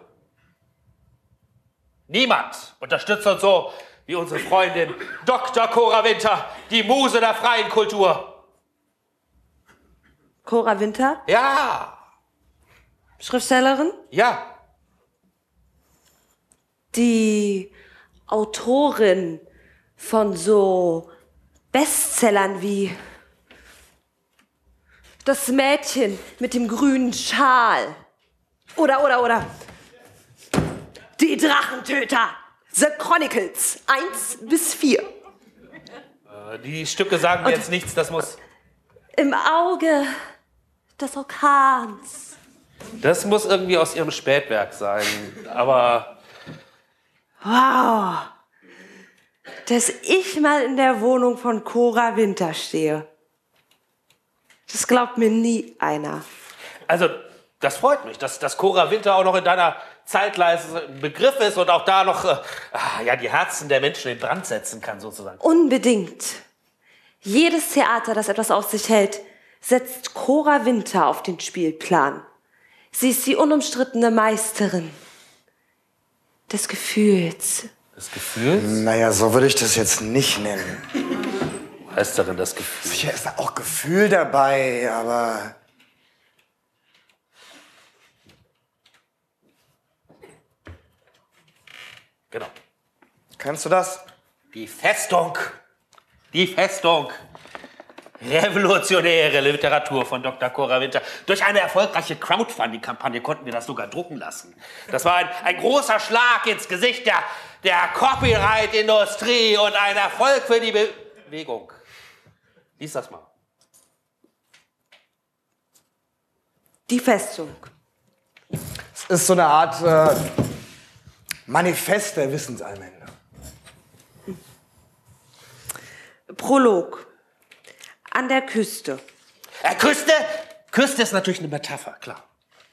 Niemand unterstützt uns so wie unsere Freundin Doktor Cora Winter, die Muse der freien Kultur. Cora Winter? Ja. Schriftstellerin? Ja. Die Autorin von so Bestsellern wie Das Mädchen mit dem grünen Schal. Oder, oder, oder. Die Drachentöter. The Chronicles. Eins bis vier. Äh, die Stücke sagen mir jetzt nichts, das muss... Im Auge des Orkans. Das muss irgendwie aus ihrem Spätwerk sein, aber... Wow. Dass ich mal in der Wohnung von Cora Winter stehe. Das glaubt mir nie einer. Also, das freut mich, dass, dass Cora Winter auch noch in deiner Zeitleiste ein Begriff ist und auch da noch äh, ja, die Herzen der Menschen in Brand setzen kann, sozusagen. Unbedingt. Jedes Theater, das etwas auf sich hält, setzt Cora Winter auf den Spielplan. Sie ist die unumstrittene Meisterin des Gefühls. Des Gefühls? Naja, so würde ich das jetzt nicht nennen. Meisterin des Gefühls. Sicher ist da auch Gefühl dabei, aber... Genau. Kannst du das? Die Festung. Die Festung. Revolutionäre Literatur von Doktor Cora Winter. Durch eine erfolgreiche Crowdfunding-Kampagne konnten wir das sogar drucken lassen. Das war ein, ein großer Schlag ins Gesicht der, der Copyright-Industrie und ein Erfolg für die Be Bewegung. Lies das mal. Die Festung. Es ist so eine Art äh, Manifest der Wissensallmende. Prolog. An der Küste. Äh, Küste? Küste ist natürlich eine Metapher, klar.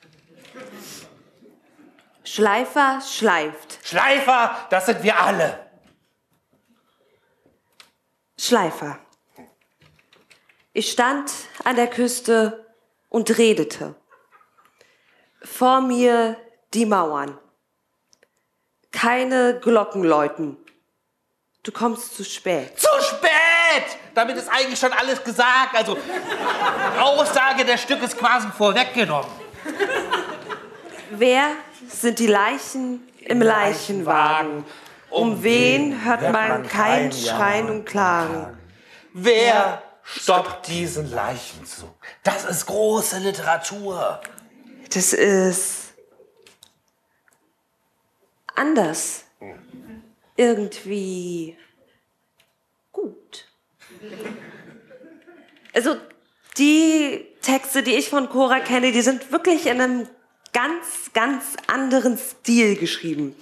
Schleifer schleift. Schleifer, das sind wir alle. Schleifer. Ich stand an der Küste und redete. Vor mir die Mauern. Keine Glocken läuten. Du kommst zu spät. Zu spät! Damit ist eigentlich schon alles gesagt. Also, Aussage des Stückes quasi vorweggenommen. Wer sind die Leichen im Leichenwagen? Um wen hört man kein Schreien und Klagen? Wer stoppt diesen Leichenzug? Das ist große Literatur. Das ist anders. Irgendwie gut. Also die Texte, die ich von Cora kenne, die sind wirklich in einem ganz, ganz anderen Stil geschrieben.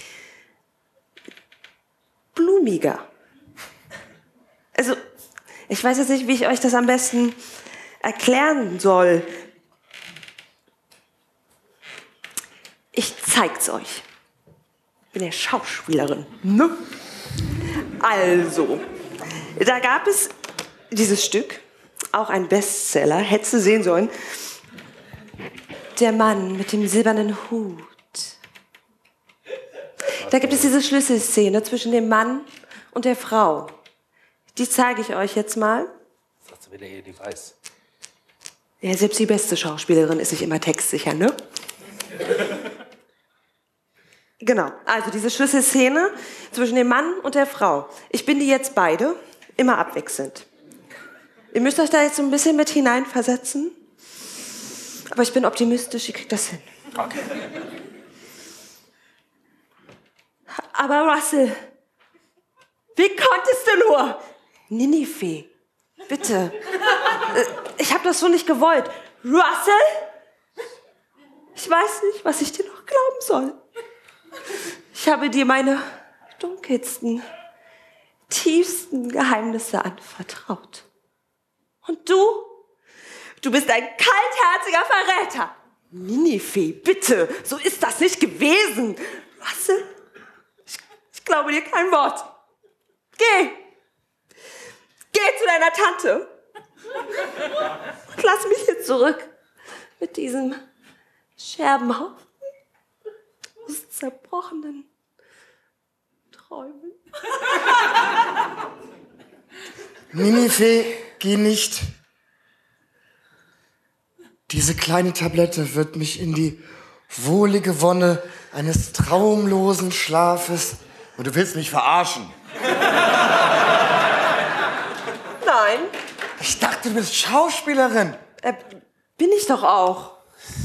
Blumiger. Also ich weiß jetzt nicht, wie ich euch das am besten erklären soll. Ich zeig's euch. Ich bin ja Schauspielerin, ne? Also, da gab es dieses Stück, auch ein Bestseller, hättest du sehen sollen. Der Mann mit dem silbernen Hut. Da gibt es diese Schlüsselszene zwischen dem Mann und der Frau. Die zeige ich euch jetzt mal. Sagt sie wieder hier, die weiß. Ja, selbst die beste Schauspielerin ist nicht immer textsicher, ne? Genau, also diese Ihr müsst euch da jetzt so ein bisschen mit hineinversetzen. Aber ich bin optimistisch, ihr kriegt das hin. Okay. Aber Russell, wie konntest du nur? Ninive, bitte. Ich habe das so nicht gewollt. Russell? Ich weiß nicht, was ich dir noch glauben soll. Ich habe dir meine dunkelsten, tiefsten Geheimnisse anvertraut. Und du? Du bist ein kaltherziger Verräter. Ninive, bitte, so ist das nicht gewesen. Russell, ich, ich glaube dir kein Wort. Geh. Geh zu deiner Tante. Und lass mich hier zurück mit diesem Scherbenhaufen aus zerbrochenen Träumen. Ninive, geh nicht. Diese kleine Tablette wird mich in die wohlige Wonne eines traumlosen Schlafes. Und du willst mich verarschen? Nein. Ich dachte, du bist Schauspielerin. Äh, bin ich doch auch.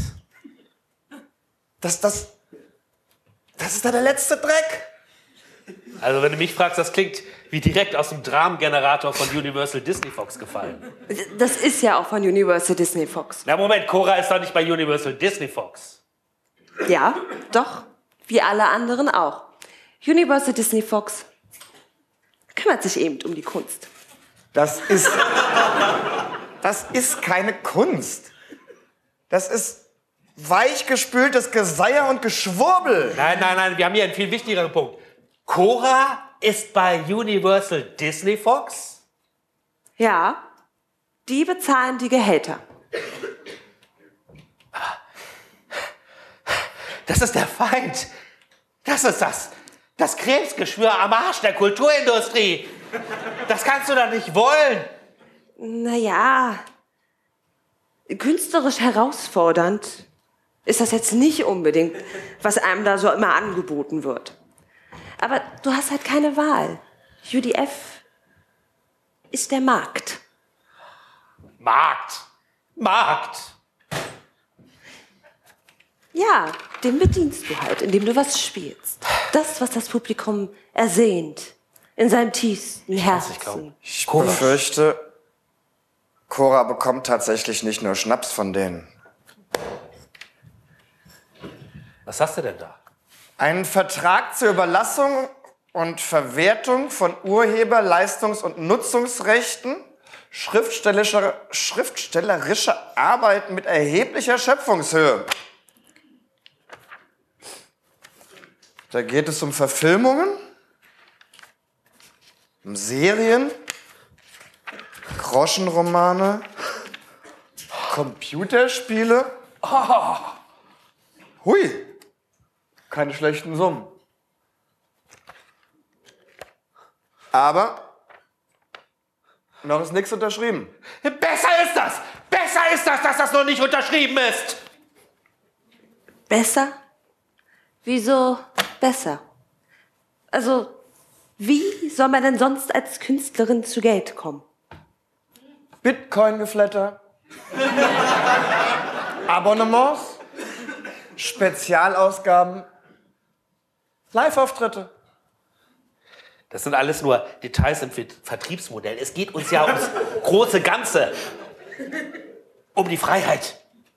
Das, das, das ist da der letzte Dreck. Also wenn du mich fragst, das klingt wie direkt aus dem Dramengenerator von Universal Disney Fox gefallen. Das ist ja auch von Universal Disney Fox. Na Moment, Cora ist doch nicht bei Universal Disney Fox. Ja, doch. Wie alle anderen auch. Universal Disney Fox kümmert sich eben um die Kunst. Das ist... Das ist keine Kunst. Das ist weichgespültes Geseier und Geschwurbel. Nein, nein, nein, wir haben hier einen viel wichtigeren Punkt. Cora ist bei Universal Disney Fox? Ja, die bezahlen die Gehälter. Das ist der Feind. Das ist das. Das Krebsgeschwür am Arsch der Kulturindustrie. Das kannst du doch nicht wollen. Naja, künstlerisch herausfordernd ist das jetzt nicht unbedingt, was einem da so immer angeboten wird. Aber du hast halt keine Wahl. U D F ist der Markt. Markt. Markt. Ja, den bedienst du halt, indem du was spielst. Das, was das Publikum ersehnt, in seinem tiefsten Herzen. Ich befürchte, Cora bekommt tatsächlich nicht nur Schnaps von denen. Was hast du denn da? Einen Vertrag zur Überlassung und Verwertung von Urheber-, Leistungs- und Nutzungsrechten, schriftstellerischer, schriftstellerischer Arbeiten mit erheblicher Schöpfungshöhe. Da geht es um Verfilmungen, um Serien, Groschenromane, Computerspiele. Oh. Hui, keine schlechten Summen. Aber noch ist nichts unterschrieben. Besser ist das! Besser ist das, dass das noch nicht unterschrieben ist! Besser? Wieso besser? Also, wie soll man denn sonst als Künstlerin zu Geld kommen? Bitcoin-Geflatter, Abonnements, Spezialausgaben, Live-Auftritte. Das sind alles nur Details im Vertriebsmodell. Es geht uns ja ums große Ganze. Um die Freiheit.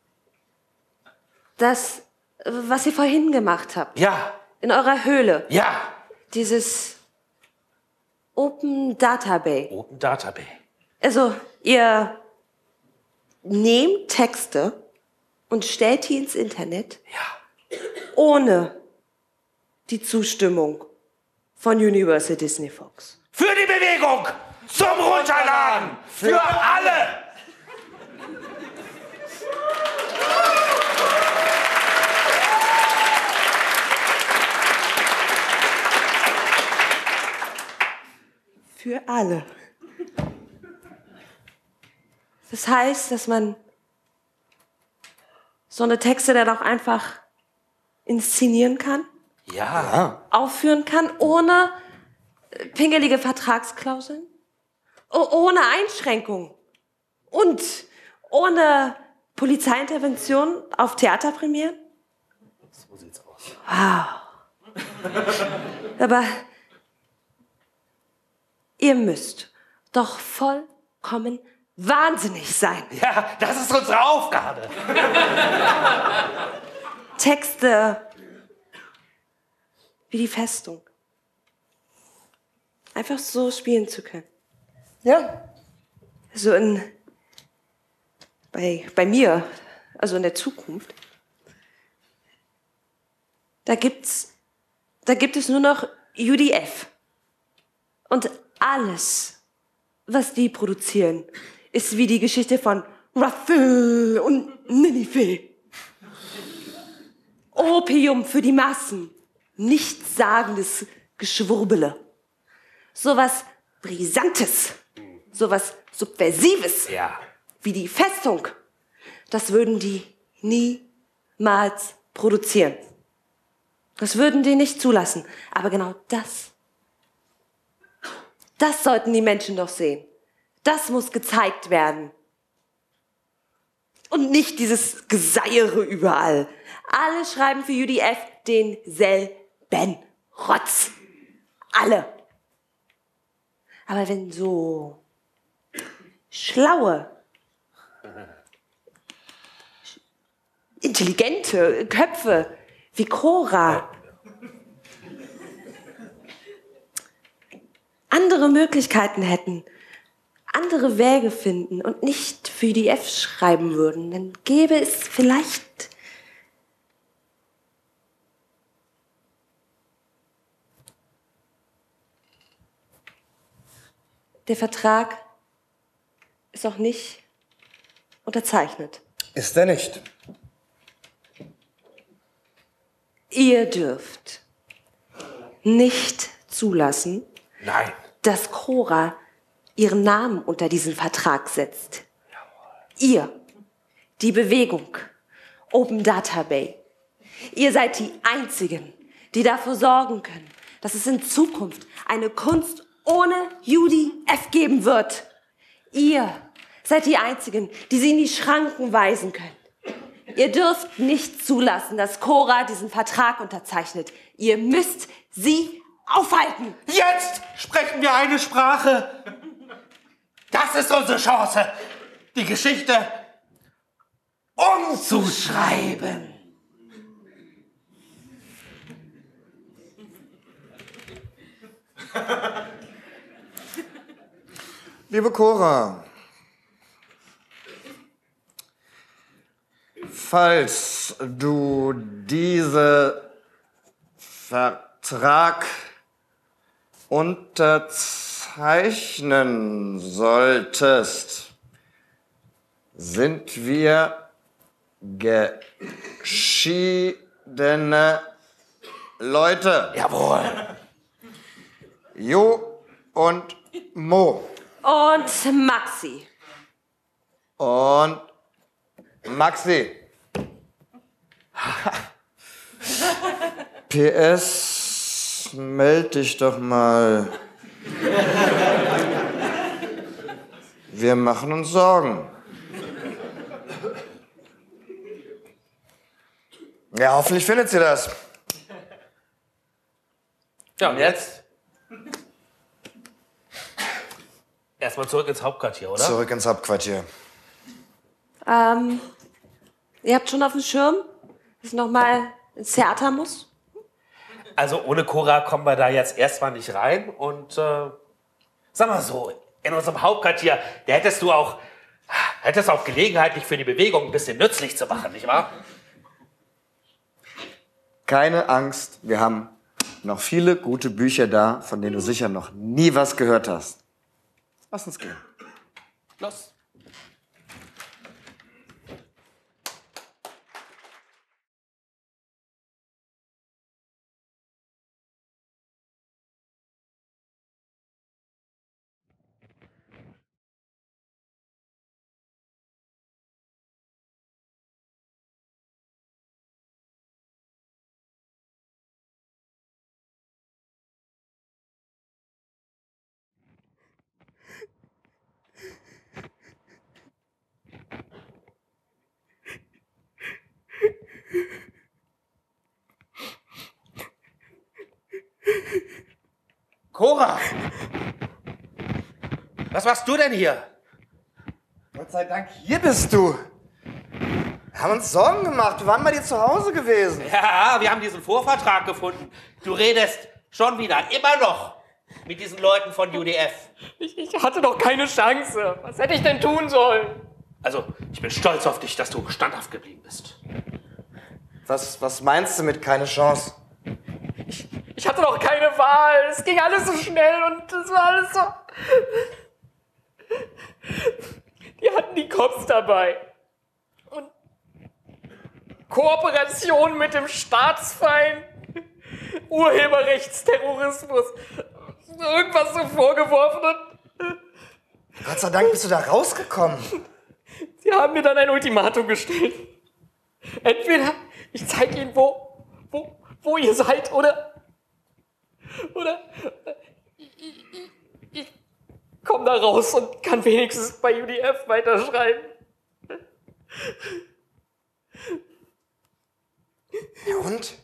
Das, was ihr vorhin gemacht habt. Ja. In eurer Höhle. Ja. Dieses Open Data Bay. Open Data Bay. Also, ihr nehmt Texte und stellt die ins Internet. Ja. Ohne die Zustimmung von Universal Disney Fox. Für die Bewegung! Zum Runterladen! Für alle! Für alle. Das heißt, dass man so eine Texte dann auch einfach inszenieren kann? Ja. Aufführen kann, ohne pingelige Vertragsklauseln? Oh, ohne Einschränkung? Und ohne Polizeiintervention auf Theaterpremieren? So sieht's aus. Wow. Aber ihr müsst doch vollkommen wahnsinnig sein. Ja, das ist unsere Aufgabe. Texte wie die Festung. Einfach so spielen zu können. Ja. So in, bei, bei mir, also in der Zukunft, da gibt's, da gibt es nur noch U D F. Und alles, was die produzieren, ist wie die Geschichte von Raphael und Ninive. Opium für die Massen. Nichtssagendes Geschwurbele. Sowas Brisantes. Sowas Subversives. Ja. Wie die Festung. Das würden die niemals produzieren. Das würden die nicht zulassen. Aber genau das, das sollten die Menschen doch sehen. Das muss gezeigt werden. Und nicht dieses Geseiere überall. Alle schreiben für U D F denselben Rotz. Alle. Aber wenn so schlaue, intelligente Köpfe wie Cora andere Möglichkeiten hätten, andere Wege finden und nicht für U D F schreiben würden, dann gäbe es vielleicht der Vertrag ist auch nicht unterzeichnet. Ist er nicht? Ihr dürft nicht zulassen, Nein. dass Cora ihren Namen unter diesen Vertrag setzt. Ihr, die Bewegung, Open Data Bay. Ihr seid die Einzigen, die dafür sorgen können, dass es in Zukunft eine Kunst ohne U D F geben wird. Ihr seid die Einzigen, die sie in die Schranken weisen können. Ihr dürft nicht zulassen, dass Cora diesen Vertrag unterzeichnet. Ihr müsst sie aufhalten. Jetzt sprechen wir eine Sprache. Das ist unsere Chance, die Geschichte umzuschreiben. Liebe Cora, falls du diesen Vertrag unterzeichnen solltest, sind wir geschiedene Leute. Jawohl. Jo und Mo. Und Maxi. Und Maxi. P S, meld dich doch mal. Wir machen uns Sorgen. Ja, hoffentlich findet sie das. Ja, und jetzt? Erstmal zurück ins Hauptquartier, oder? Zurück ins Hauptquartier. Ähm, ihr habt schon auf dem Schirm, dass ich noch mal ins Theater muss? Also ohne Cora kommen wir da jetzt erstmal nicht rein. Und äh, sag mal so, in unserem Hauptquartier, da hättest du auch, hättest auch Gelegenheit, dich für die Bewegung ein bisschen nützlich zu machen, nicht wahr? Keine Angst, wir haben noch viele gute Bücher da, von denen du sicher noch nie was gehört hast. Lass uns gehen. Los. Cora! Was machst du denn hier? Gott sei Dank, hier bist du. Wir haben uns Sorgen gemacht. Wir waren bei dir zu Hause gewesen. Ja, wir haben diesen Vorvertrag gefunden. Du redest schon wieder, immer noch, mit diesen Leuten von U D F. Ich, ich hatte doch keine Chance. Was hätte ich denn tun sollen? Also, ich bin stolz auf dich, dass du standhaft geblieben bist. Was, was meinst du mit keine Chance? Ich, ich hatte doch keine Wahl. Es ging alles so schnell und es war alles so... Die hatten die Cops dabei. Und Kooperation mit dem Staatsfeind, Urheberrechtsterrorismus, irgendwas so vorgeworfen und... Gott sei Dank bist du da rausgekommen. Sie haben mir dann ein Ultimatum gestellt. Entweder ich zeige Ihnen, wo, wo, wo ihr seid, oder... Oder... Ich, ich, ich komme da raus und kann wenigstens bei U D F weiterschreiben. Ja und?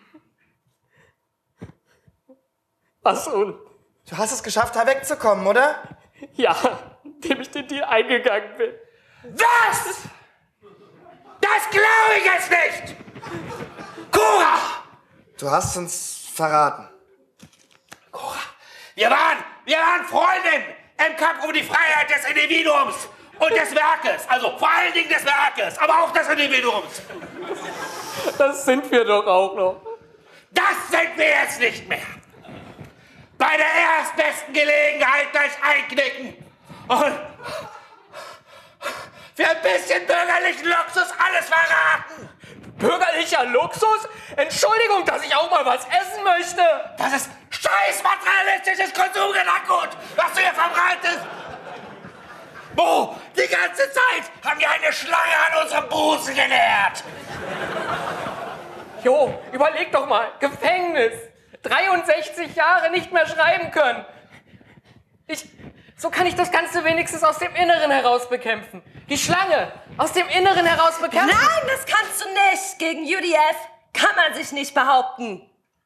Was und? Du hast es geschafft, da wegzukommen, oder? Ja, indem ich den Deal eingegangen bin. Was? Das glaube ich jetzt nicht! Cora! Du hast uns verraten. Cora, wir waren, wir waren Freundinnen im Kampf um die Freiheit des Individuums und des Werkes. Also vor allen Dingen des Werkes, aber auch des Individuums. Das sind wir doch auch noch. Das sind wir jetzt nicht mehr. Bei der erstbesten Gelegenheit gleich einknicken und für ein bisschen bürgerlichen Luxus alles verraten. Bürgerlicher Luxus? Entschuldigung, dass ich auch mal was essen möchte. Das ist scheiß materialistisches Konsumgedankengut, was du hier verbreitest. Wo? Die ganze Zeit haben wir eine Schlange an unserem Busen genährt. Jo, überleg doch mal. Gefängnis. dreiundsechzig Jahre nicht mehr schreiben können. Ich, so kann ich das Ganze wenigstens aus dem Inneren heraus bekämpfen. Die Schlange aus dem Inneren heraus bekämpfen. Nein, das kannst du nicht. Gegen U D F kann man sich nicht behaupten.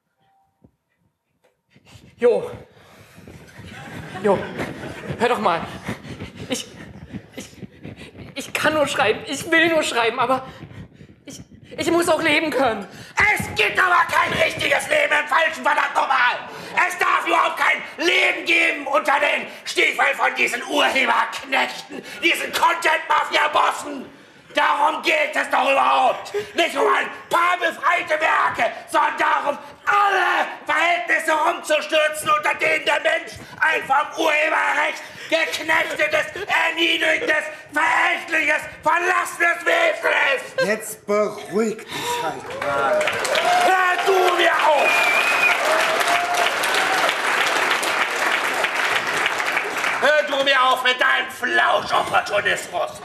Jo. Jo, hör doch mal. Ich, ich, ich kann nur schreiben. Ich will nur schreiben, aber ich, ich muss auch leben können. Es gibt aber kein richtiges Leben im Falschen, verdammt nochmal. Es darf überhaupt kein Leben geben unter den Stiefeln von diesen Urheberknechten, diesen Content-Mafia-Bossen. Darum geht es doch überhaupt. Nicht um ein paar befreite Werke, sondern darum, alle Verhältnisse umzustürzen, unter denen der Mensch ein vom Urheberrecht geknechtetes, erniedrigendes, verächtliches, verlassenes Wesen ist. Jetzt beruhig dich halt mal. Hör du mir auf! Hör du mir auf mit deinem Flauschopportunismus!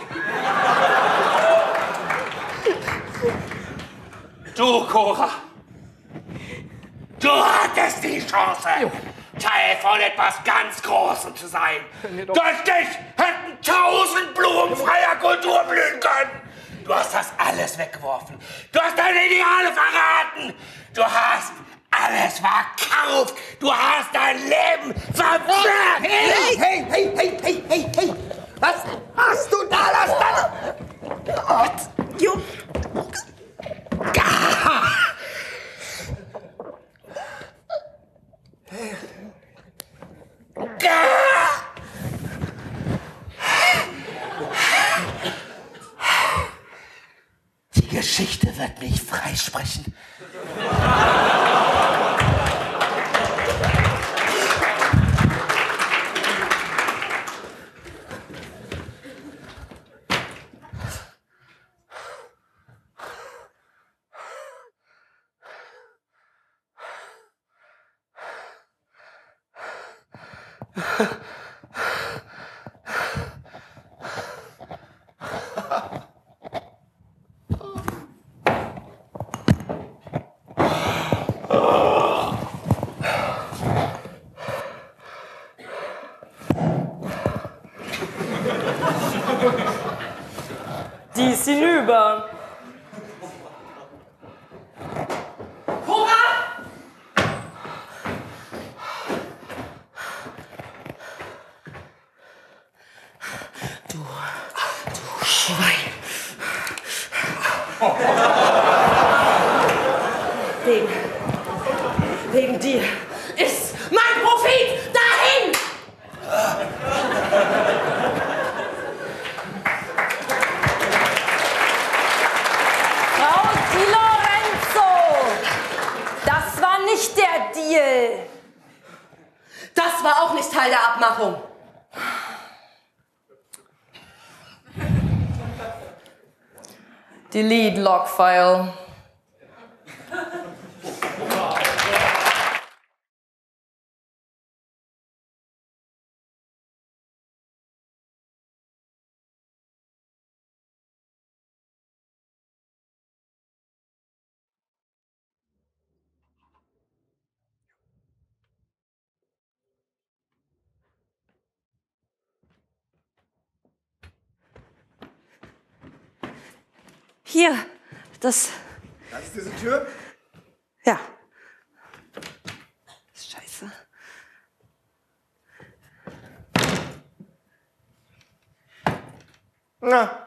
Du, Cora, du hattest die Chance, Teil von etwas ganz Großem zu sein. Durch dich hätten tausend Blumen freier Kultur blühen können. Du hast das alles weggeworfen. Du hast deine Ideale verraten. Du hast alles verkauft. Du hast dein Leben verzerrt. Hey, hey, hey, hey, hey, hey, hey. Was hast du da? Lass das! Gott, Junge. Die Geschichte wird mich freisprechen. Die ist hinüber. Wegen dir ist mein Profit dahin! Frau Di Lorenzo, das war nicht der Deal. Das war auch nicht Teil der Abmachung. Delete Logfile. Hier, das... Das ist diese Tür? Ja. Scheiße. Na.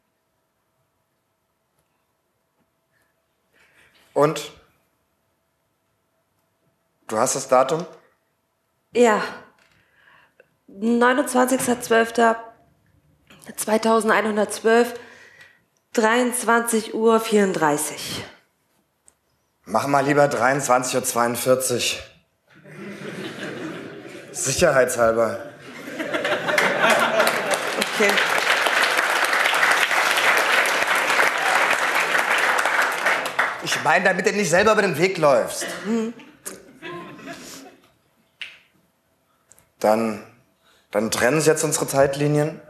Und? Du hast das Datum? Ja. neunundzwanzigster zwölfter zweitausendeinhundertzwölf, dreiundzwanzig Uhr vierunddreißig. Mach mal lieber dreiundzwanzig Uhr zweiundvierzig. Sicherheitshalber. Okay. Ich meine, damit du nicht selber über den Weg läufst. Mhm. Dann, dann trennen sich jetzt unsere Zeitlinien.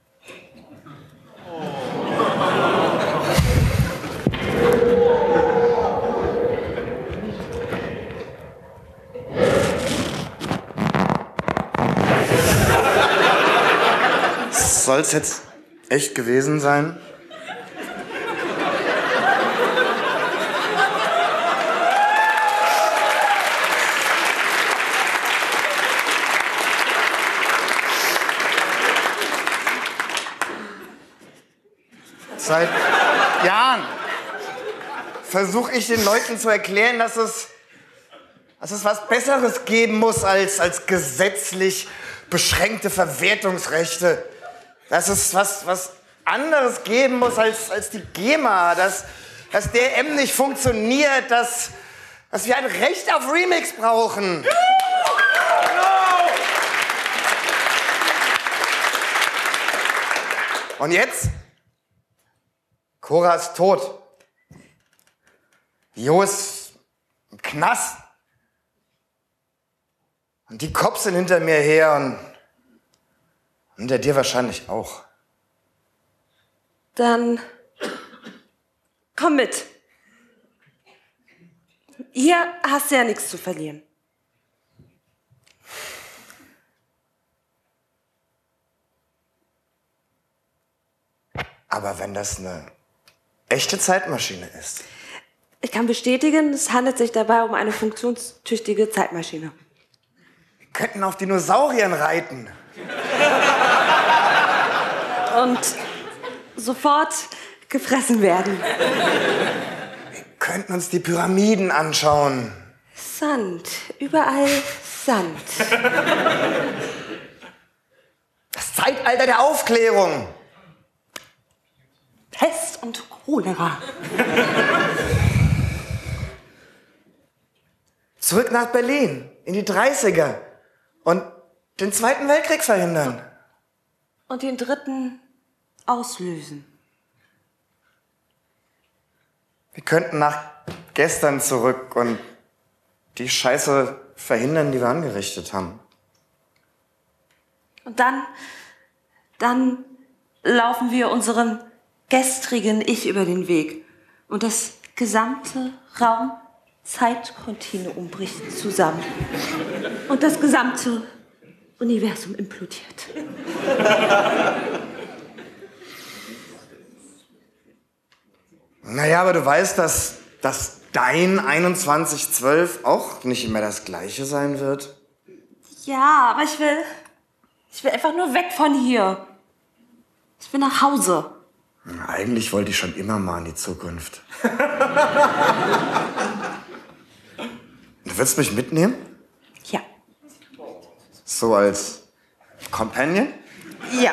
Soll es jetzt echt gewesen sein? Seit Jahren versuche ich den Leuten zu erklären, dass es, dass es was Besseres geben muss als, als gesetzlich beschränkte Verwertungsrechte. Dass es was, was anderes geben muss als, als die GEMA. Dass, dass D R M nicht funktioniert. Dass, dass wir ein Recht auf Remix brauchen. Und jetzt? Cora ist tot. Jo ist im Knast. Und die Cops sind hinter mir her und hinter dir wahrscheinlich auch. Dann komm mit. Hier hast du ja nichts zu verlieren. Aber wenn das eine echte Zeitmaschine ist. Ich kann bestätigen, es handelt sich dabei um eine funktionstüchtige Zeitmaschine. Wir könnten auf Dinosauriern reiten. Und sofort gefressen werden. Wir könnten uns die Pyramiden anschauen. Sand. Überall Sand. Das Zeitalter der Aufklärung. Pest und Cholera. Zurück nach Berlin, in die dreißiger. Und den Zweiten Weltkrieg verhindern. Und den dritten auslösen. Wir könnten nach gestern zurück und die Scheiße verhindern, die wir angerichtet haben. Und dann, dann laufen wir unserem gestrigen Ich über den Weg. Und das gesamte Raum-Zeit-Kontinuum bricht zusammen. Und das gesamte Universum implodiert. Naja, aber du weißt, dass, dass dein einundzwanzig zwölf auch nicht mehr das Gleiche sein wird. Ja, aber ich will, ich will einfach nur weg von hier. Ich will nach Hause. Eigentlich wollte ich schon immer mal in die Zukunft. Du willst mich mitnehmen? Ja. So als Companion? Ja.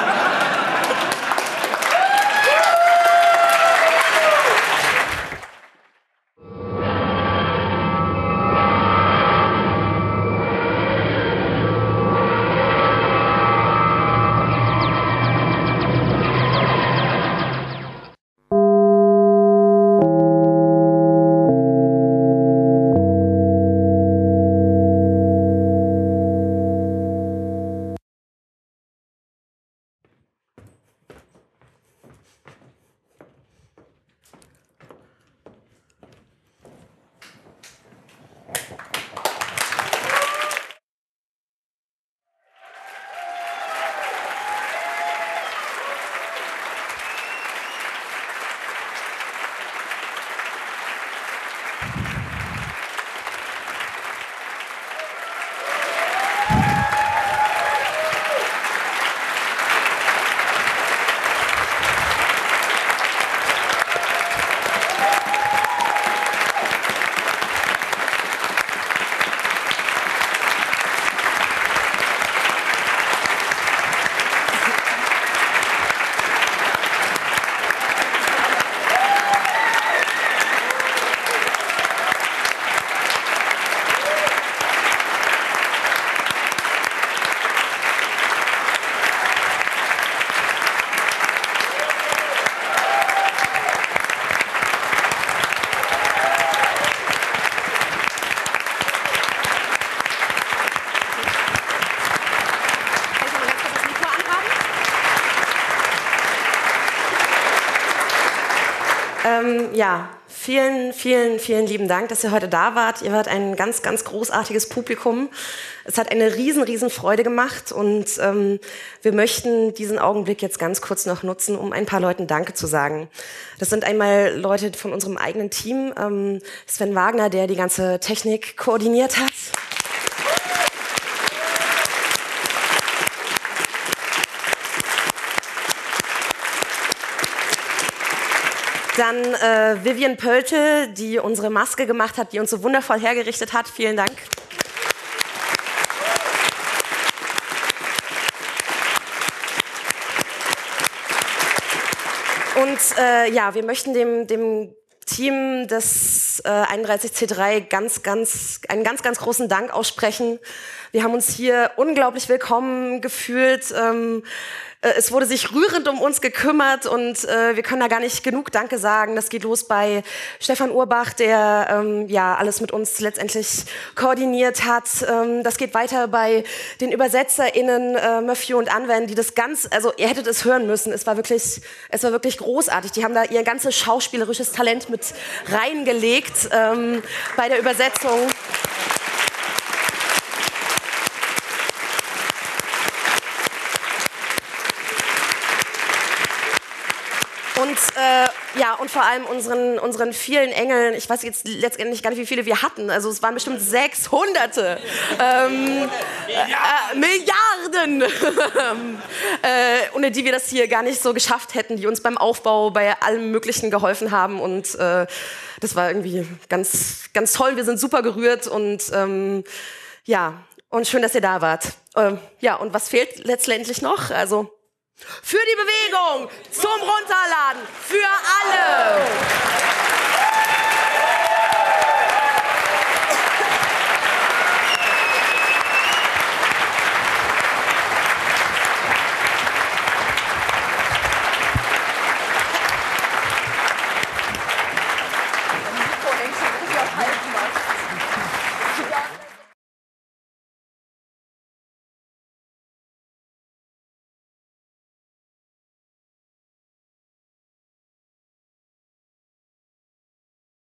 Ähm, ja, vielen, vielen, vielen lieben Dank, dass ihr heute da wart. Ihr wart ein ganz, ganz großartiges Publikum. Es hat eine riesen, riesen Freude gemacht und ähm, wir möchten diesen Augenblick jetzt ganz kurz noch nutzen, um ein paar Leuten Danke zu sagen. Das sind einmal Leute von unserem eigenen Team, ähm, Sven Wagner, der die ganze Technik koordiniert hat. Dann äh, Vivian Pöltl, die unsere Maske gemacht hat, die uns so wundervoll hergerichtet hat. Vielen Dank. Und äh, ja, wir möchten dem, dem Team des äh, einunddreißig C drei ganz, ganz, einen ganz, ganz großen Dank aussprechen. Wir haben uns hier unglaublich willkommen gefühlt. Ähm, Es wurde sich rührend um uns gekümmert und äh, wir können da gar nicht genug Danke sagen. Das geht los bei Stefan Urbach, der ähm, ja alles mit uns letztendlich koordiniert hat. Ähm, das geht weiter bei den ÜbersetzerInnen äh, Möffio und Anwen, die das ganz, also ihr hättet es hören müssen. Es war wirklich, es war wirklich großartig. Die haben da ihr ganzes schauspielerisches Talent mit reingelegt ähm, bei der Übersetzung. Und äh, ja, und vor allem unseren, unseren vielen Engeln, ich weiß jetzt letztendlich gar nicht, wie viele wir hatten, also es waren bestimmt sechshunderte, ähm, äh, Milliarden, äh, ohne die wir das hier gar nicht so geschafft hätten, die uns beim Aufbau bei allem Möglichen geholfen haben und äh, das war irgendwie ganz, ganz toll, wir sind super gerührt und ähm, ja, und schön, dass ihr da wart. Äh, ja, und was fehlt letztendlich noch? Also für die Bewegung, zum Runterladen, für alle.